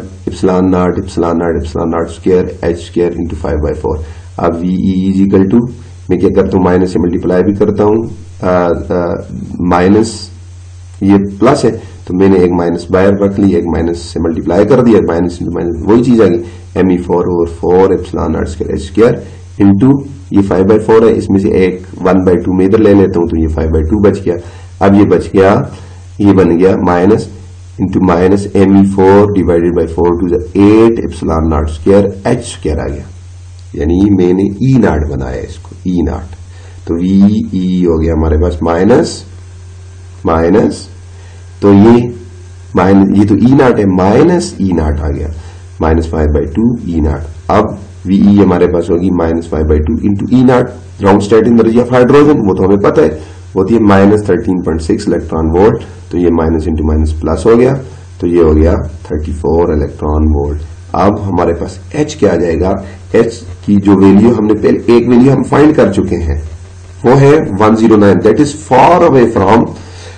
h² इंटू 5/4। अब वी इज इक्वल टू, मैं क्या करता हूं माइनस से मल्टीप्लाई भी करता हूं, माइनस ये प्लस है तो मैंने एक माइनस बाहर रख ली, एक माइनस से मल्टीप्लाई कर दिया, माइनस इंटू माइनस वही चीज आ गई, me4 और 4 ε0² h² इंटू ये 5/4 है, इसमें से एक 1/2 में इधर ले लेता हूं तो ये 5/2 बच गया। अब ये बच गया, ये बन गया minus into minus me4 divided by 4 to 8 ε0² h² आ गया, यानी मैंने E0 बनाया इसको E0। तो वी हो गया हमारे पास माइनस माइनस, तो ये तो E0 है, माइनस E0 आ गया, -5/2 E0। अब वी हमारे पास होगी -5/2 into E0, ground state energy of hydrogen वो तो हमें पता है होती है -13.6 इलेक्ट्रॉन वोल्ट, तो ये माइनस इंटू माइनस प्लस हो गया, तो ये हो गया 34 इलेक्ट्रॉन वोल्ट। अब हमारे पास H क्या आ जाएगा, H की जो वैल्यू हमने पहले एक वैल्यू हम फाइंड कर चुके हैं वो है 109, that is far away from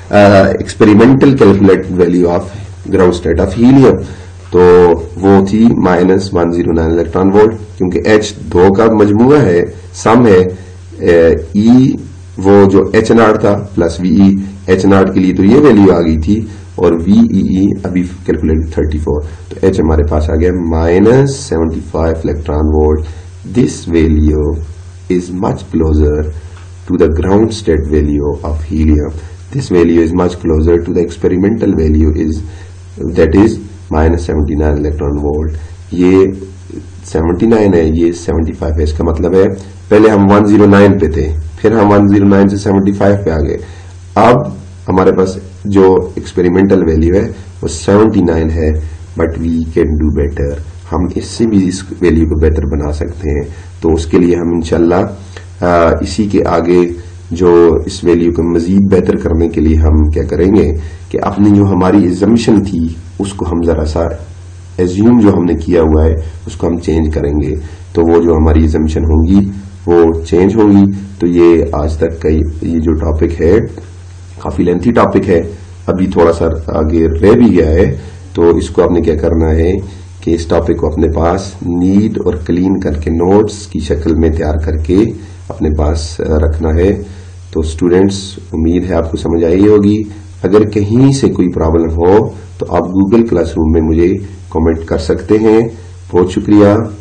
experimental calculated value of ground state of helium, तो वो थी -109 इलेक्ट्रॉन वोल्ट। क्योंकि H दो का मजमुआ है, सम है, E वो जो H0 था प्लस VE, H0 के लिए तो ये वैल्यू आ गई थी और VEE अभी कैलकुलेटेड 34, तो H हमारे पास आ गया -75 electron volt. This value is much closer to the ground state value of helium. This value is much closer to the experimental value that is -79 electron volt. ये 79 है, ये 75 है। इसका मतलब है पहले हम 109 पे थे, फिर हम 109 से 75 पे आ गए। अब हमारे पास जो एक्सपेरिमेंटल वैल्यू है वो 79 है, but we can do better. हम इससे भी इस वैल्यू को बेहतर बना सकते हैं। तो उसके लिए हम इंशाल्लाह इसी के आगे जो इस वैल्यू को मजीद बेहतर करने के लिए हम क्या करेंगे कि अपनी जो हमारी एजम्पशन थी उसको हम जरा सा एज्यूम जो हमने किया हुआ है उसको हम चेंज करेंगे। तो वो जो हमारी एजम्पशन होंगी वो चेंज होंगी। तो ये आज तक का ये जो टॉपिक है काफी लेंथी टॉपिक है, अभी थोड़ा सा आगे रह भी गया है। तो इसको आपने क्या करना है कि इस टॉपिक को अपने पास नीट और क्लीन करके नोट्स की शक्ल में तैयार करके अपने पास रखना है। तो स्टूडेंट्स, उम्मीद है आपको समझ आई होगी। अगर कहीं से कोई प्रॉब्लम हो तो आप गूगल क्लासरूम में मुझे कमेंट कर सकते हैं। बहुत शुक्रिया।